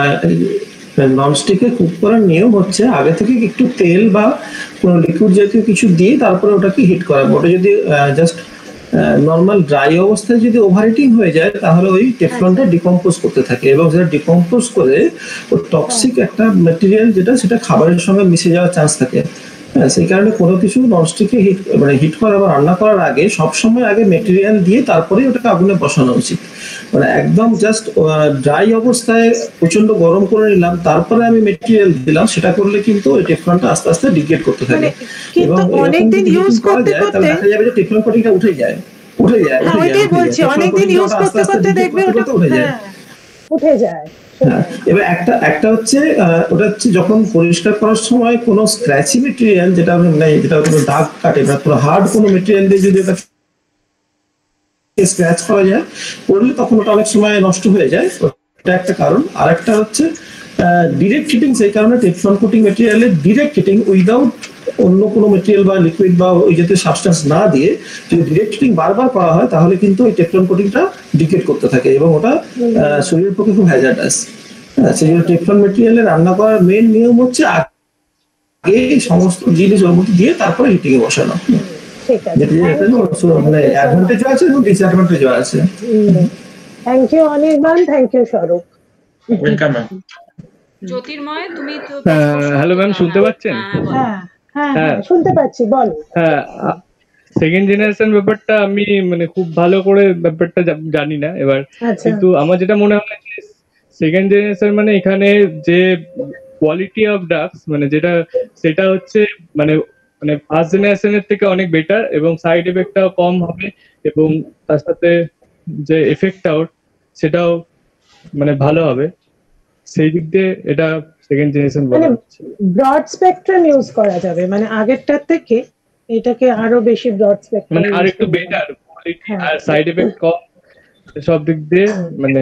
ননস্টিকে কুক করার নিয়ম হচ্ছে আগে থেকে একটু তেল বা কোনো লিকুইড জাতীয় কিছু দিয়ে তারপরে ওটাকে হিট করা। ওটা যদি জাস্ট নর্মাল ড্রাই অবস্থায় যদি ওভারহিটিং হয়ে যায় তাহলে ওই টেফলনটা ডিকম্পোজ করতে থাকে, এবং সেটা ডিকম্পোজ করে ওর টক্সিক একটা ম্যাটেরিয়াল যেটা সেটা খাবারের সঙ্গে মিশে যাওয়ার চান্স থাকে। হ্যাঁ, সেই কারণে কোনো কিছু ননস্টিকে হিট মানে হিট করা বা রান্না করার আগে সবসময় আগে মেটেরিয়াল দিয়ে তারপরে ওটাকে আগুনে বসানো উচিত। মানে একদম জাস্ট ড্রাই অবস্থায় প্রচন্ড গরম করে নিলাম তারপরে আমি মেটেরিয়াল দিলাম, সেটা করলে কিন্তু ওই টেফলনটা আস্তে আস্তে ডিগ্রেড করতে থাকে, এবং অনেকদিন ইউজ করতে করতে দেখা যাবে যে টেফলন কোটিংটা উঠে যায় উঠে যায় ওইটাই বলছি, অনেকদিন ইউজ করতে করতে দেখবে ওটা উঠে যায় উঠে যায়। এবার একটা একটা হচ্ছে ওটা হচ্ছে যখন পরিষ্কার করার সময় কোনো স্ক্র্যাচি মেটেরিয়াল যেটা নেই, যেটা কোনো দাগ কাটে না, পুরো হার্ড কোনো মেটেরিয়াল দিয়ে যদি ওটা স্ক্র্যাচ করা যায় পড়লে তখন ওটা অনেক সময় নষ্ট হয়ে যায়, ওটা একটা কারণ। আর একটা হচ্ছে ডিরেক্ট হিটিং সেই কারণে টেফলন কোটিং ম্যাটেরিয়ালের ডিরেক্ট হিটিং উইদাউট অন্য কোনো মেটেরিয়াল বা লিকুইড বা ওই জাতীয় সাবস্টেন্স না দিয়ে যদি ডিরেক্ট হিটিং বারবার করা হয় তাহলে কিন্তু ওই টেফলন কোটিংটা ডিকেট করতে থাকে এবং ওটা শরীরের পক্ষে খুব হ্যাজার্ডাস। সেই জন্য টেফলন ম্যাটেরিয়ালে রান্না করার মেইন নিয়ম হচ্ছে আগে সমস্ত জিনিস ওর মধ্যে দিয়ে তারপরে হিটিং এ বসানো। মানে অ্যাডভান্টেজও আছে এবং ডিসঅ্যাডভান্টেজও আছে। Thank you Anirban, thank you Swarup. Welcome ma'am. Jyotirmoy তুমি তো হ্যালো ম্যাম, শুনতে পাচ্ছেন? হ্যাঁ হ্যাঁ হ্যাঁ শুনতে পাচ্ছি, বল। হ্যাঁ, সেকেন্ড জেনারেশন ব্যাপারটা আমি মানে খুব ভালো করে ব্যাপারটা জানি না এবার, কিন্তু আমার যেটা মনে হয় যে সেকেন্ড জেনারেশন মানে এখানে যে কোয়ালিটি অফ ড্রাগস মানে যেটা সেটা হচ্ছে মানে মানে ফার্স্ট জেনারেশনের থেকে অনেক বেটার এবং সাইড এফেক্টটাও কম হবে এবং তার সাথে যে এফেক্টটাও সেটাও মানে ভালো হবে। সেই দিক দিয়ে এটা সেকেন্ড জেনারেশন বলা হচ্ছে। ব্রড স্পেকট্রাম ইউজ করা যাবে মানে আগেরটার থেকে এটাকে আরো বেশি ব্রড স্পেকট্রাম মানে আর একটু বেটার কোয়ালিটি আর সাইড এফেক্ট কম সব দিক দিয়ে মানে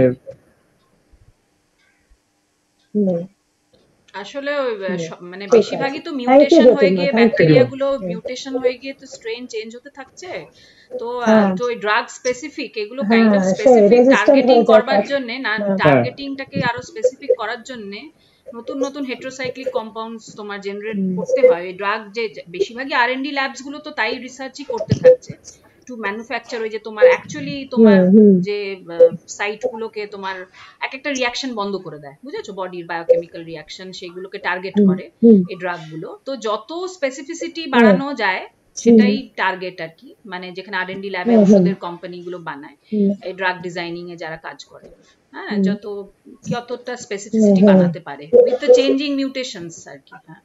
আসলে মানে বেশিরভাগই তো মিউটেশন হয়ে গিয়ে ব্যাকটেরিয়া গুলো মিউটেশন হয়ে গিয়ে তো স্ট্রেন চেঞ্জ হতে থাকছে। তো তো এই ড্রাগ স্পেসিফিক এগুলো কাইন্ড অফ স্পেসিফিক টার্গেটিং করবার জন্য না, টার্গেটিংটাকে আরো স্পেসিফিক করার জন্য নতুন নতুন হেটেরোসাইক্লিক কম্পাউন্ডস তোমার জেনারেট করতে হয়। এই ড্রাগ যে বেশিরভাগই আর এন্ড ডি ল্যাবস গুলো তো তাই রিসার্চই করতে থাকছে টু ম্যানুফ্যাকচার ওই যে তোমার অ্যাকচুয়ালি তোমার যে সাইট গুলোকে তোমার এক একটা রিয়াকশন বন্ধ করে দেয়, বুঝেছো, বডির বায়োকেমিক্যাল রিয়াকশন সেগুলোকে টার্গেট করে এই ড্রাগ গুলো। তো যত স্পেসিফিসিটি বাড়ানো যায় সেটাই টার্গেট আর কি, মানে যেখানে আর এন্ড ডি ল্যাবে ওষুধের কোম্পানি গুলো বানায় এই ড্রাগ ডিজাইনিং এ যারা কাজ করে, হ্যাঁ, যত কতটা স্পেসিফিসিটি বানাতে পারে উইথ দ্য চেঞ্জিং মিউটেশনস আর কি। হ্যাঁ,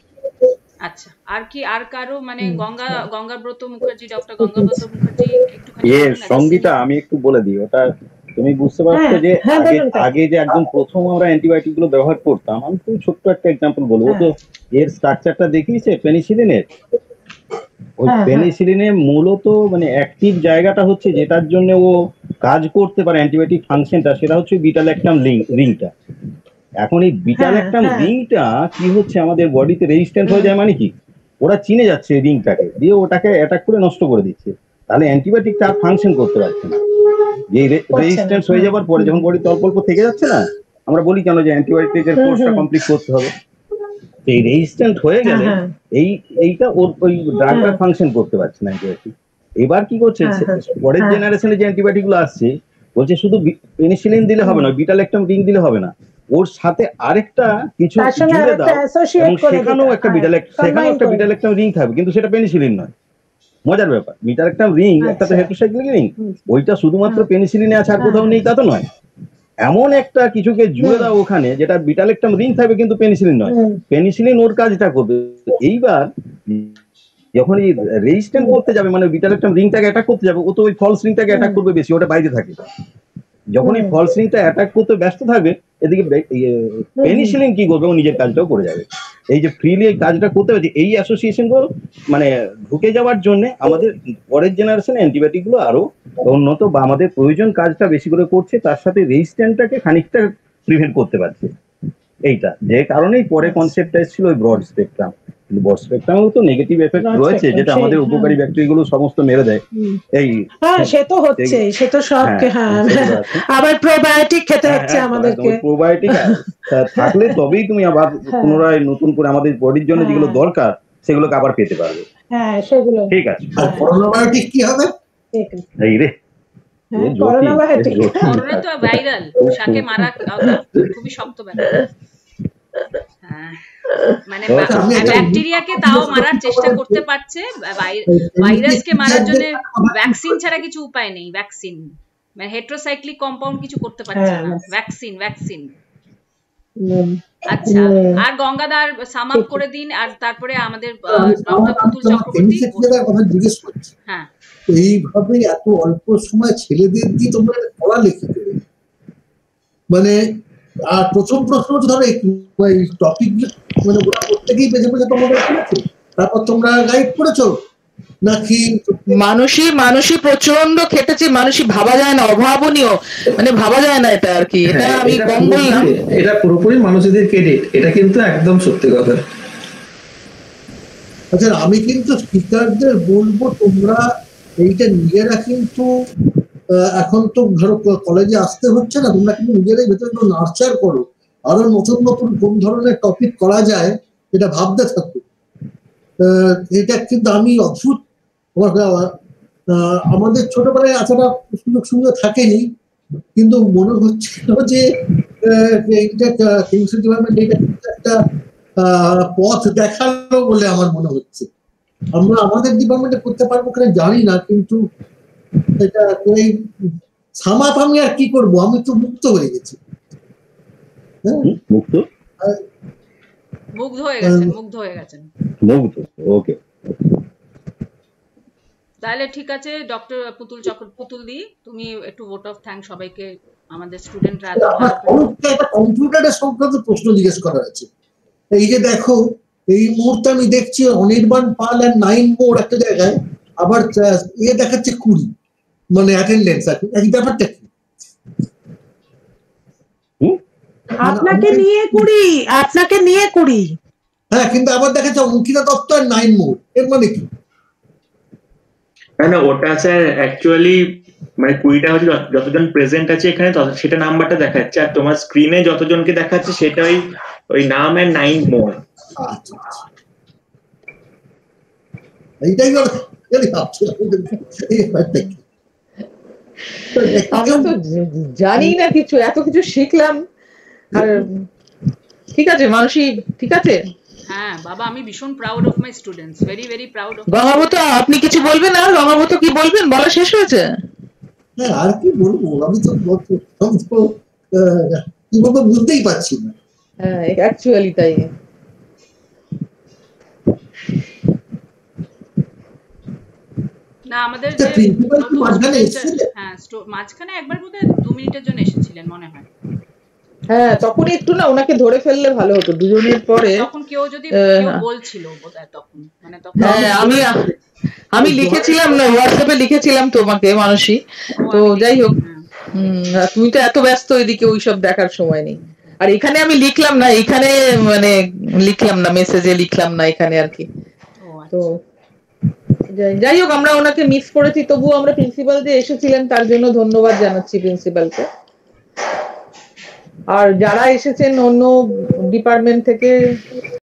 আচ্ছা, আর কি আর কারো মানে গঙ্গা গঙ্গাব্রত মুখার্জি, ডক্টর গঙ্গাব্রত মুখার্জি একটুখানি এ সঙ্গীতা আমি একটু বলে দিই, ওটা তুমি বুঝতে পারছো যে আগে আগে যে একদম প্রথম আমরা অ্যান্টিবায়োটিক গুলো ব্যবহার করতাম, আমি খুব ছোট্ট একটা এক্সাম্পল বলবো। তো এর স্ট্রাকচারটা দেখিয়েছে পেনিসিলিনের। ওই পেনিসিলিনে মূলত মানে অ্যাক্টিভ জায়গাটা হচ্ছে যেটার জন্য ও কাজ করতে পারে অ্যান্টিবায়োটিক ফাংশনটা, সেটা হচ্ছে বিটা ল্যাকটাম রিংটা। এখন এই বিটা ল্যাকটাম রিংটা কি হচ্ছে আমাদের বডিতে রেজিস্ট্যান্ট হয়ে যায়, মানে কি ওরা চিনে যাচ্ছে রিংটাকে দিয়ে ওটাকে অ্যাটাক করে নষ্ট করে দিচ্ছে। তাহলে অ্যান্টিবায়োটিকটা আর ফাংশন করতে পারছে না। যে রেজিস্ট্যান্স হয়ে যাওয়ার পরে যখন বডি অল্প অল্প থেকে যাচ্ছে না, আমরা বলি কেন যে অ্যান্টিবায়োটিকের কোর্সটা কমপ্লিট করতে হবে। এই রেজিস্ট্যান্ট হয়ে গেলে এই এইটা ওর ওই ড্রাগটা ফাংশন করতে পারছে না অ্যান্টিবায়োটিক। এবার কি করছে পরের জেনারেশনে যে অ্যান্টিবায়োটিক গুলো আসছে বলছে শুধু পেনিসিলিন দিলে হবে না, বিটা ল্যাকটাম রিং দিলে হবে না, ওর সাথে আরেকটা কিছু জুড়ে দাও এবং সেখানেও একটা বিটা ল্যাকটাম সেখানেও একটা বিটা ল্যাকটাম রিং থাকবে, কিন্তু সেটা পেনিসিলিন নয়। মজার ব্যাপার, বিটা ল্যাকটাম রিং একটা তো হেটেরোসাইক্লিক রিং, ওইটা শুধুমাত্র পেনিসিলিনে আছে আর কোথাও নেই তা তো নয়। এমন একটা কিছুকে জুড়ে দাও ওখানে যেটা বিটা ল্যাকটাম রিং থাকবে কিন্তু পেনিসিলিন নয়, পেনিসিলিন ওর কাজটা করবে। এইবার যখন এই রেজিস্ট্যান্ট করতে যাবে মানে বিটা ল্যাকটাম রিংটাকে অ্যাটাক করতে যাবে, ও তো ওই ফলস রিংটাকে অ্যাটাক করবে বেশি, ওটা বাইরে থাকে। যখন এই ফলস রিংটা অ্যাটাক করতে ব্যস্ত থাকবে, এদিকে পেনিসিলিন কি করবে, ও নিজের কাজটাও করে যাবে। এই যে ফ্রিলি এই কাজটা করতে পারছে, এই অ্যাসোসিয়েশন গুলো মানে ঢুকে যাওয়ার জন্য আমাদের পরের জেনারেশন অ্যান্টিবায়োটিক গুলো আরো উন্নত বা আমাদের প্রয়োজন কাজটা বেশি করে করছে, তার সাথে রেজিস্ট্যান্টটাকে খানিকটা প্রিভেন্ট করতে পারছে। এইটা যে কারণেই পরে কনসেপ্টটা এসেছিল ওই ব্রড স্পেকট্রাম। কিন্তু ব্রড স্পেকট্রামেও তো নেগেটিভ এফেক্ট রয়েছে, যেটা আমাদের উপকারী ব্যাকটেরিয়া গুলো সমস্ত মেরে দেয়। এই হ্যাঁ সে তো হচ্ছে, সে তো সব হ্যাঁ আবার প্রোবায়োটিক খেতে হচ্ছে আমাদেরকে। প্রোবায়োটিক থাকলে তবেই তুমি আবার পুনরায় নতুন করে আমাদের বডির জন্য যেগুলো দরকার সেগুলোকে আবার পেতে পারবে। হ্যাঁ সেগুলো ঠিক আছে। আর প্রোবায়োটিক কি হবে? এই রে করোনা তো ভাইরাল, শাকে মারা খুবই শক্ত ব্যাপার। হ্যাঁ মানে ব্যাকটেরিয়াকে তাও মারার চেষ্টা করতে পারছে, ভাইরাসকে মারার জন্য ভ্যাকসিন ছাড়া কিছু উপায় নেই। ভ্যাকসিন মানে হেটেরোসাইক্লিক কম্পাউন্ড কিছু করতে পারছে না, ভ্যাকসিন ভ্যাকসিন আচ্ছা, আর গঙ্গাদার সাম আপ করে দিন, আর তারপরে আমাদের ডক্টর পুতুল চক্রবর্তী কথা জিজ্ঞেস করছি। হ্যাঁ, এইভাবে এত অল্প সময় ছেলেদের দিয়ে তোমরা পড়ালেখি করে, মানে আর প্রথম প্রশ্ন হচ্ছে ধরো এই টপিক মানে ওরা প্রত্যেকেই বেছে বেছে তোমাদের করেছে, তারপর তোমরা গাইড করেছো, নাকি মানুষই মানুষই প্রচন্ড খেটেছে, মানুষই ভাবা যায় না, অভাবনীয়, মানে ভাবা যায় না এটা আর কি। এটা হ্যাঁ, আমি এটা কম পুরোপুরি- বললাম। এটা পুরোপুরি মানুষদের ক্রেডিট, এটা কিন্তু একদম সত্যি কথা। আচ্ছা, আমি কিন্তু স্পিকারদের বলবো তোমরা এইটা নিজেরা কিন্তু আহ, এখন তো ধরো কলেজে আসতে হচ্ছে না, তোমরা কিন্তু নিজেরাই ভেতরে নার্চার করো, আরো নতুন নতুন কোন ধরনের টপিক করা যায় এটা ভাবতে থাকো। আহ, এটা কিন্তু আমি অদ্ভুত আমার, আহ, আমাদের ছোটবেলায় এতটা সুযোগ সুবিধা থাকেনি, কিন্তু মনে হচ্ছিল যে আহ, এইটা কেমিস্ট্রি ডিপার্টমেন্ট এটা কিন্তু একটা আহ, পথ দেখালো বলে আমার মনে হচ্ছে। আমরা আমাদের ডিপার্টমেন্টে করতে পারবো কিনা জানি না, কিন্তু এটা এই সামাপ আমি আর কি করবো, আমি তো মুক্ত হয়ে গেছি। হ্যাঁ, মুক্ত আর মুগ্ধ হয়ে গেছেন, মুগ্ধ হয়ে গেছেন। মুক্ত, ওকে। তাহলে ঠিক আছে ডক্টর পুতুল চক্র পুতুল দি, তুমি একটু ভোট অফ থ্যাঙ্ক সবাইকে, আমাদের স্টুডেন্টরা এত আমার ভালো করে। কম্পিউটার একটা কম্পিউটারের সংক্রান্ত প্রশ্ন জিজ্ঞেস করা আছে। এই যে দেখো, এই মুহূর্তে আমি দেখছি অনির্বাণ পাল আর নাইন মোর একটা জায়গায়, আবার আহ, এ দেখাচ্ছে কুড়ি, মানে অ্যাটেন্ডেন্স আছে, এই ব্যাপারটা কি? আপনাকে নিয়ে কুড়ি, আপনাকে নিয়ে কুড়ি। হ্যাঁ, কিন্তু আবার দেখাচ্ছে অঙ্কিতা দত্ত আর নাইন মোর, এর মানে কি? না না, ওটা স্যার অ্যাকচুয়ালি মানে কুড়িটা হচ্ছে যত- যতজন প্রেজেন্ট আছে এখানে তত- সেটা নাম্বারটা দেখাচ্ছে, আর তোমার স্ক্রিনে যতজনকে দেখাচ্ছে সেটা ওই ওই নাম এর নাইন মোর। আচ্ছা আচ্ছা, এইটাই হলো এই ভাবছি, এই ব্যাপারটা কি? আমরা তো জ- জানি না কিছু, এত কিছু শিখলাম। আর ঠিক আছে মানুষই, ঠিক আছে। হ্যাঁ বাবা, আমি ভীষণ proud of my students, very very proud of. Gangabrata আপনি কিছু বলবেন? আর গঙ্গাবত কি বলবেন, বলা শেষ হয়েছে? হ্যাঁ, আর কি বলবো, আমি তো আমি তো আহ, কি বলবো বুঝতেই পারছি না। হ্যাঁ অ্যাকচুয়ালি তাই। না আমাদের তা যে প্রিন্সিপাল কি নতুন মাঝখানে student- এসেছিলেন? হ্যাঁ স্টো- মাঝখানে একবার বোধহয় দু মিনিটের জন্য এসেছিলেন মনে হয়। হ্যাঁ তখন একটু না ওনাকে ধরে ফেললে ভালো হতো দুজনের পরে। তখন কেউ যদি আহ, কেউ বলছিল বোধহয় তখন, মানে তখন হ্যাঁ আমি আমি লিখেছিলাম না, হোয়াটসঅ্যাপে লিখেছিলাম তোমাকে মানসী। তো যাই হোক, হম, তুমি তো এত ব্যস্ত এদিকে ওইসব দেখার সময় নেই। আর এখানে আমি লিখলাম না, এখানে মানে লিখলাম না, মেসেজে লিখলাম না এখানে আর কি। তো যাই- যাই হোক, আমরা ওনাকে মিস করেছি, তবুও আমরা প্রিন্সিপাল যে এসেছিলেন তার জন্য ধন্যবাদ জানাচ্ছি প্রিন্সিপালকে। আর যারা এসেছেন অন্য ডিপার্টমেন্ট থেকে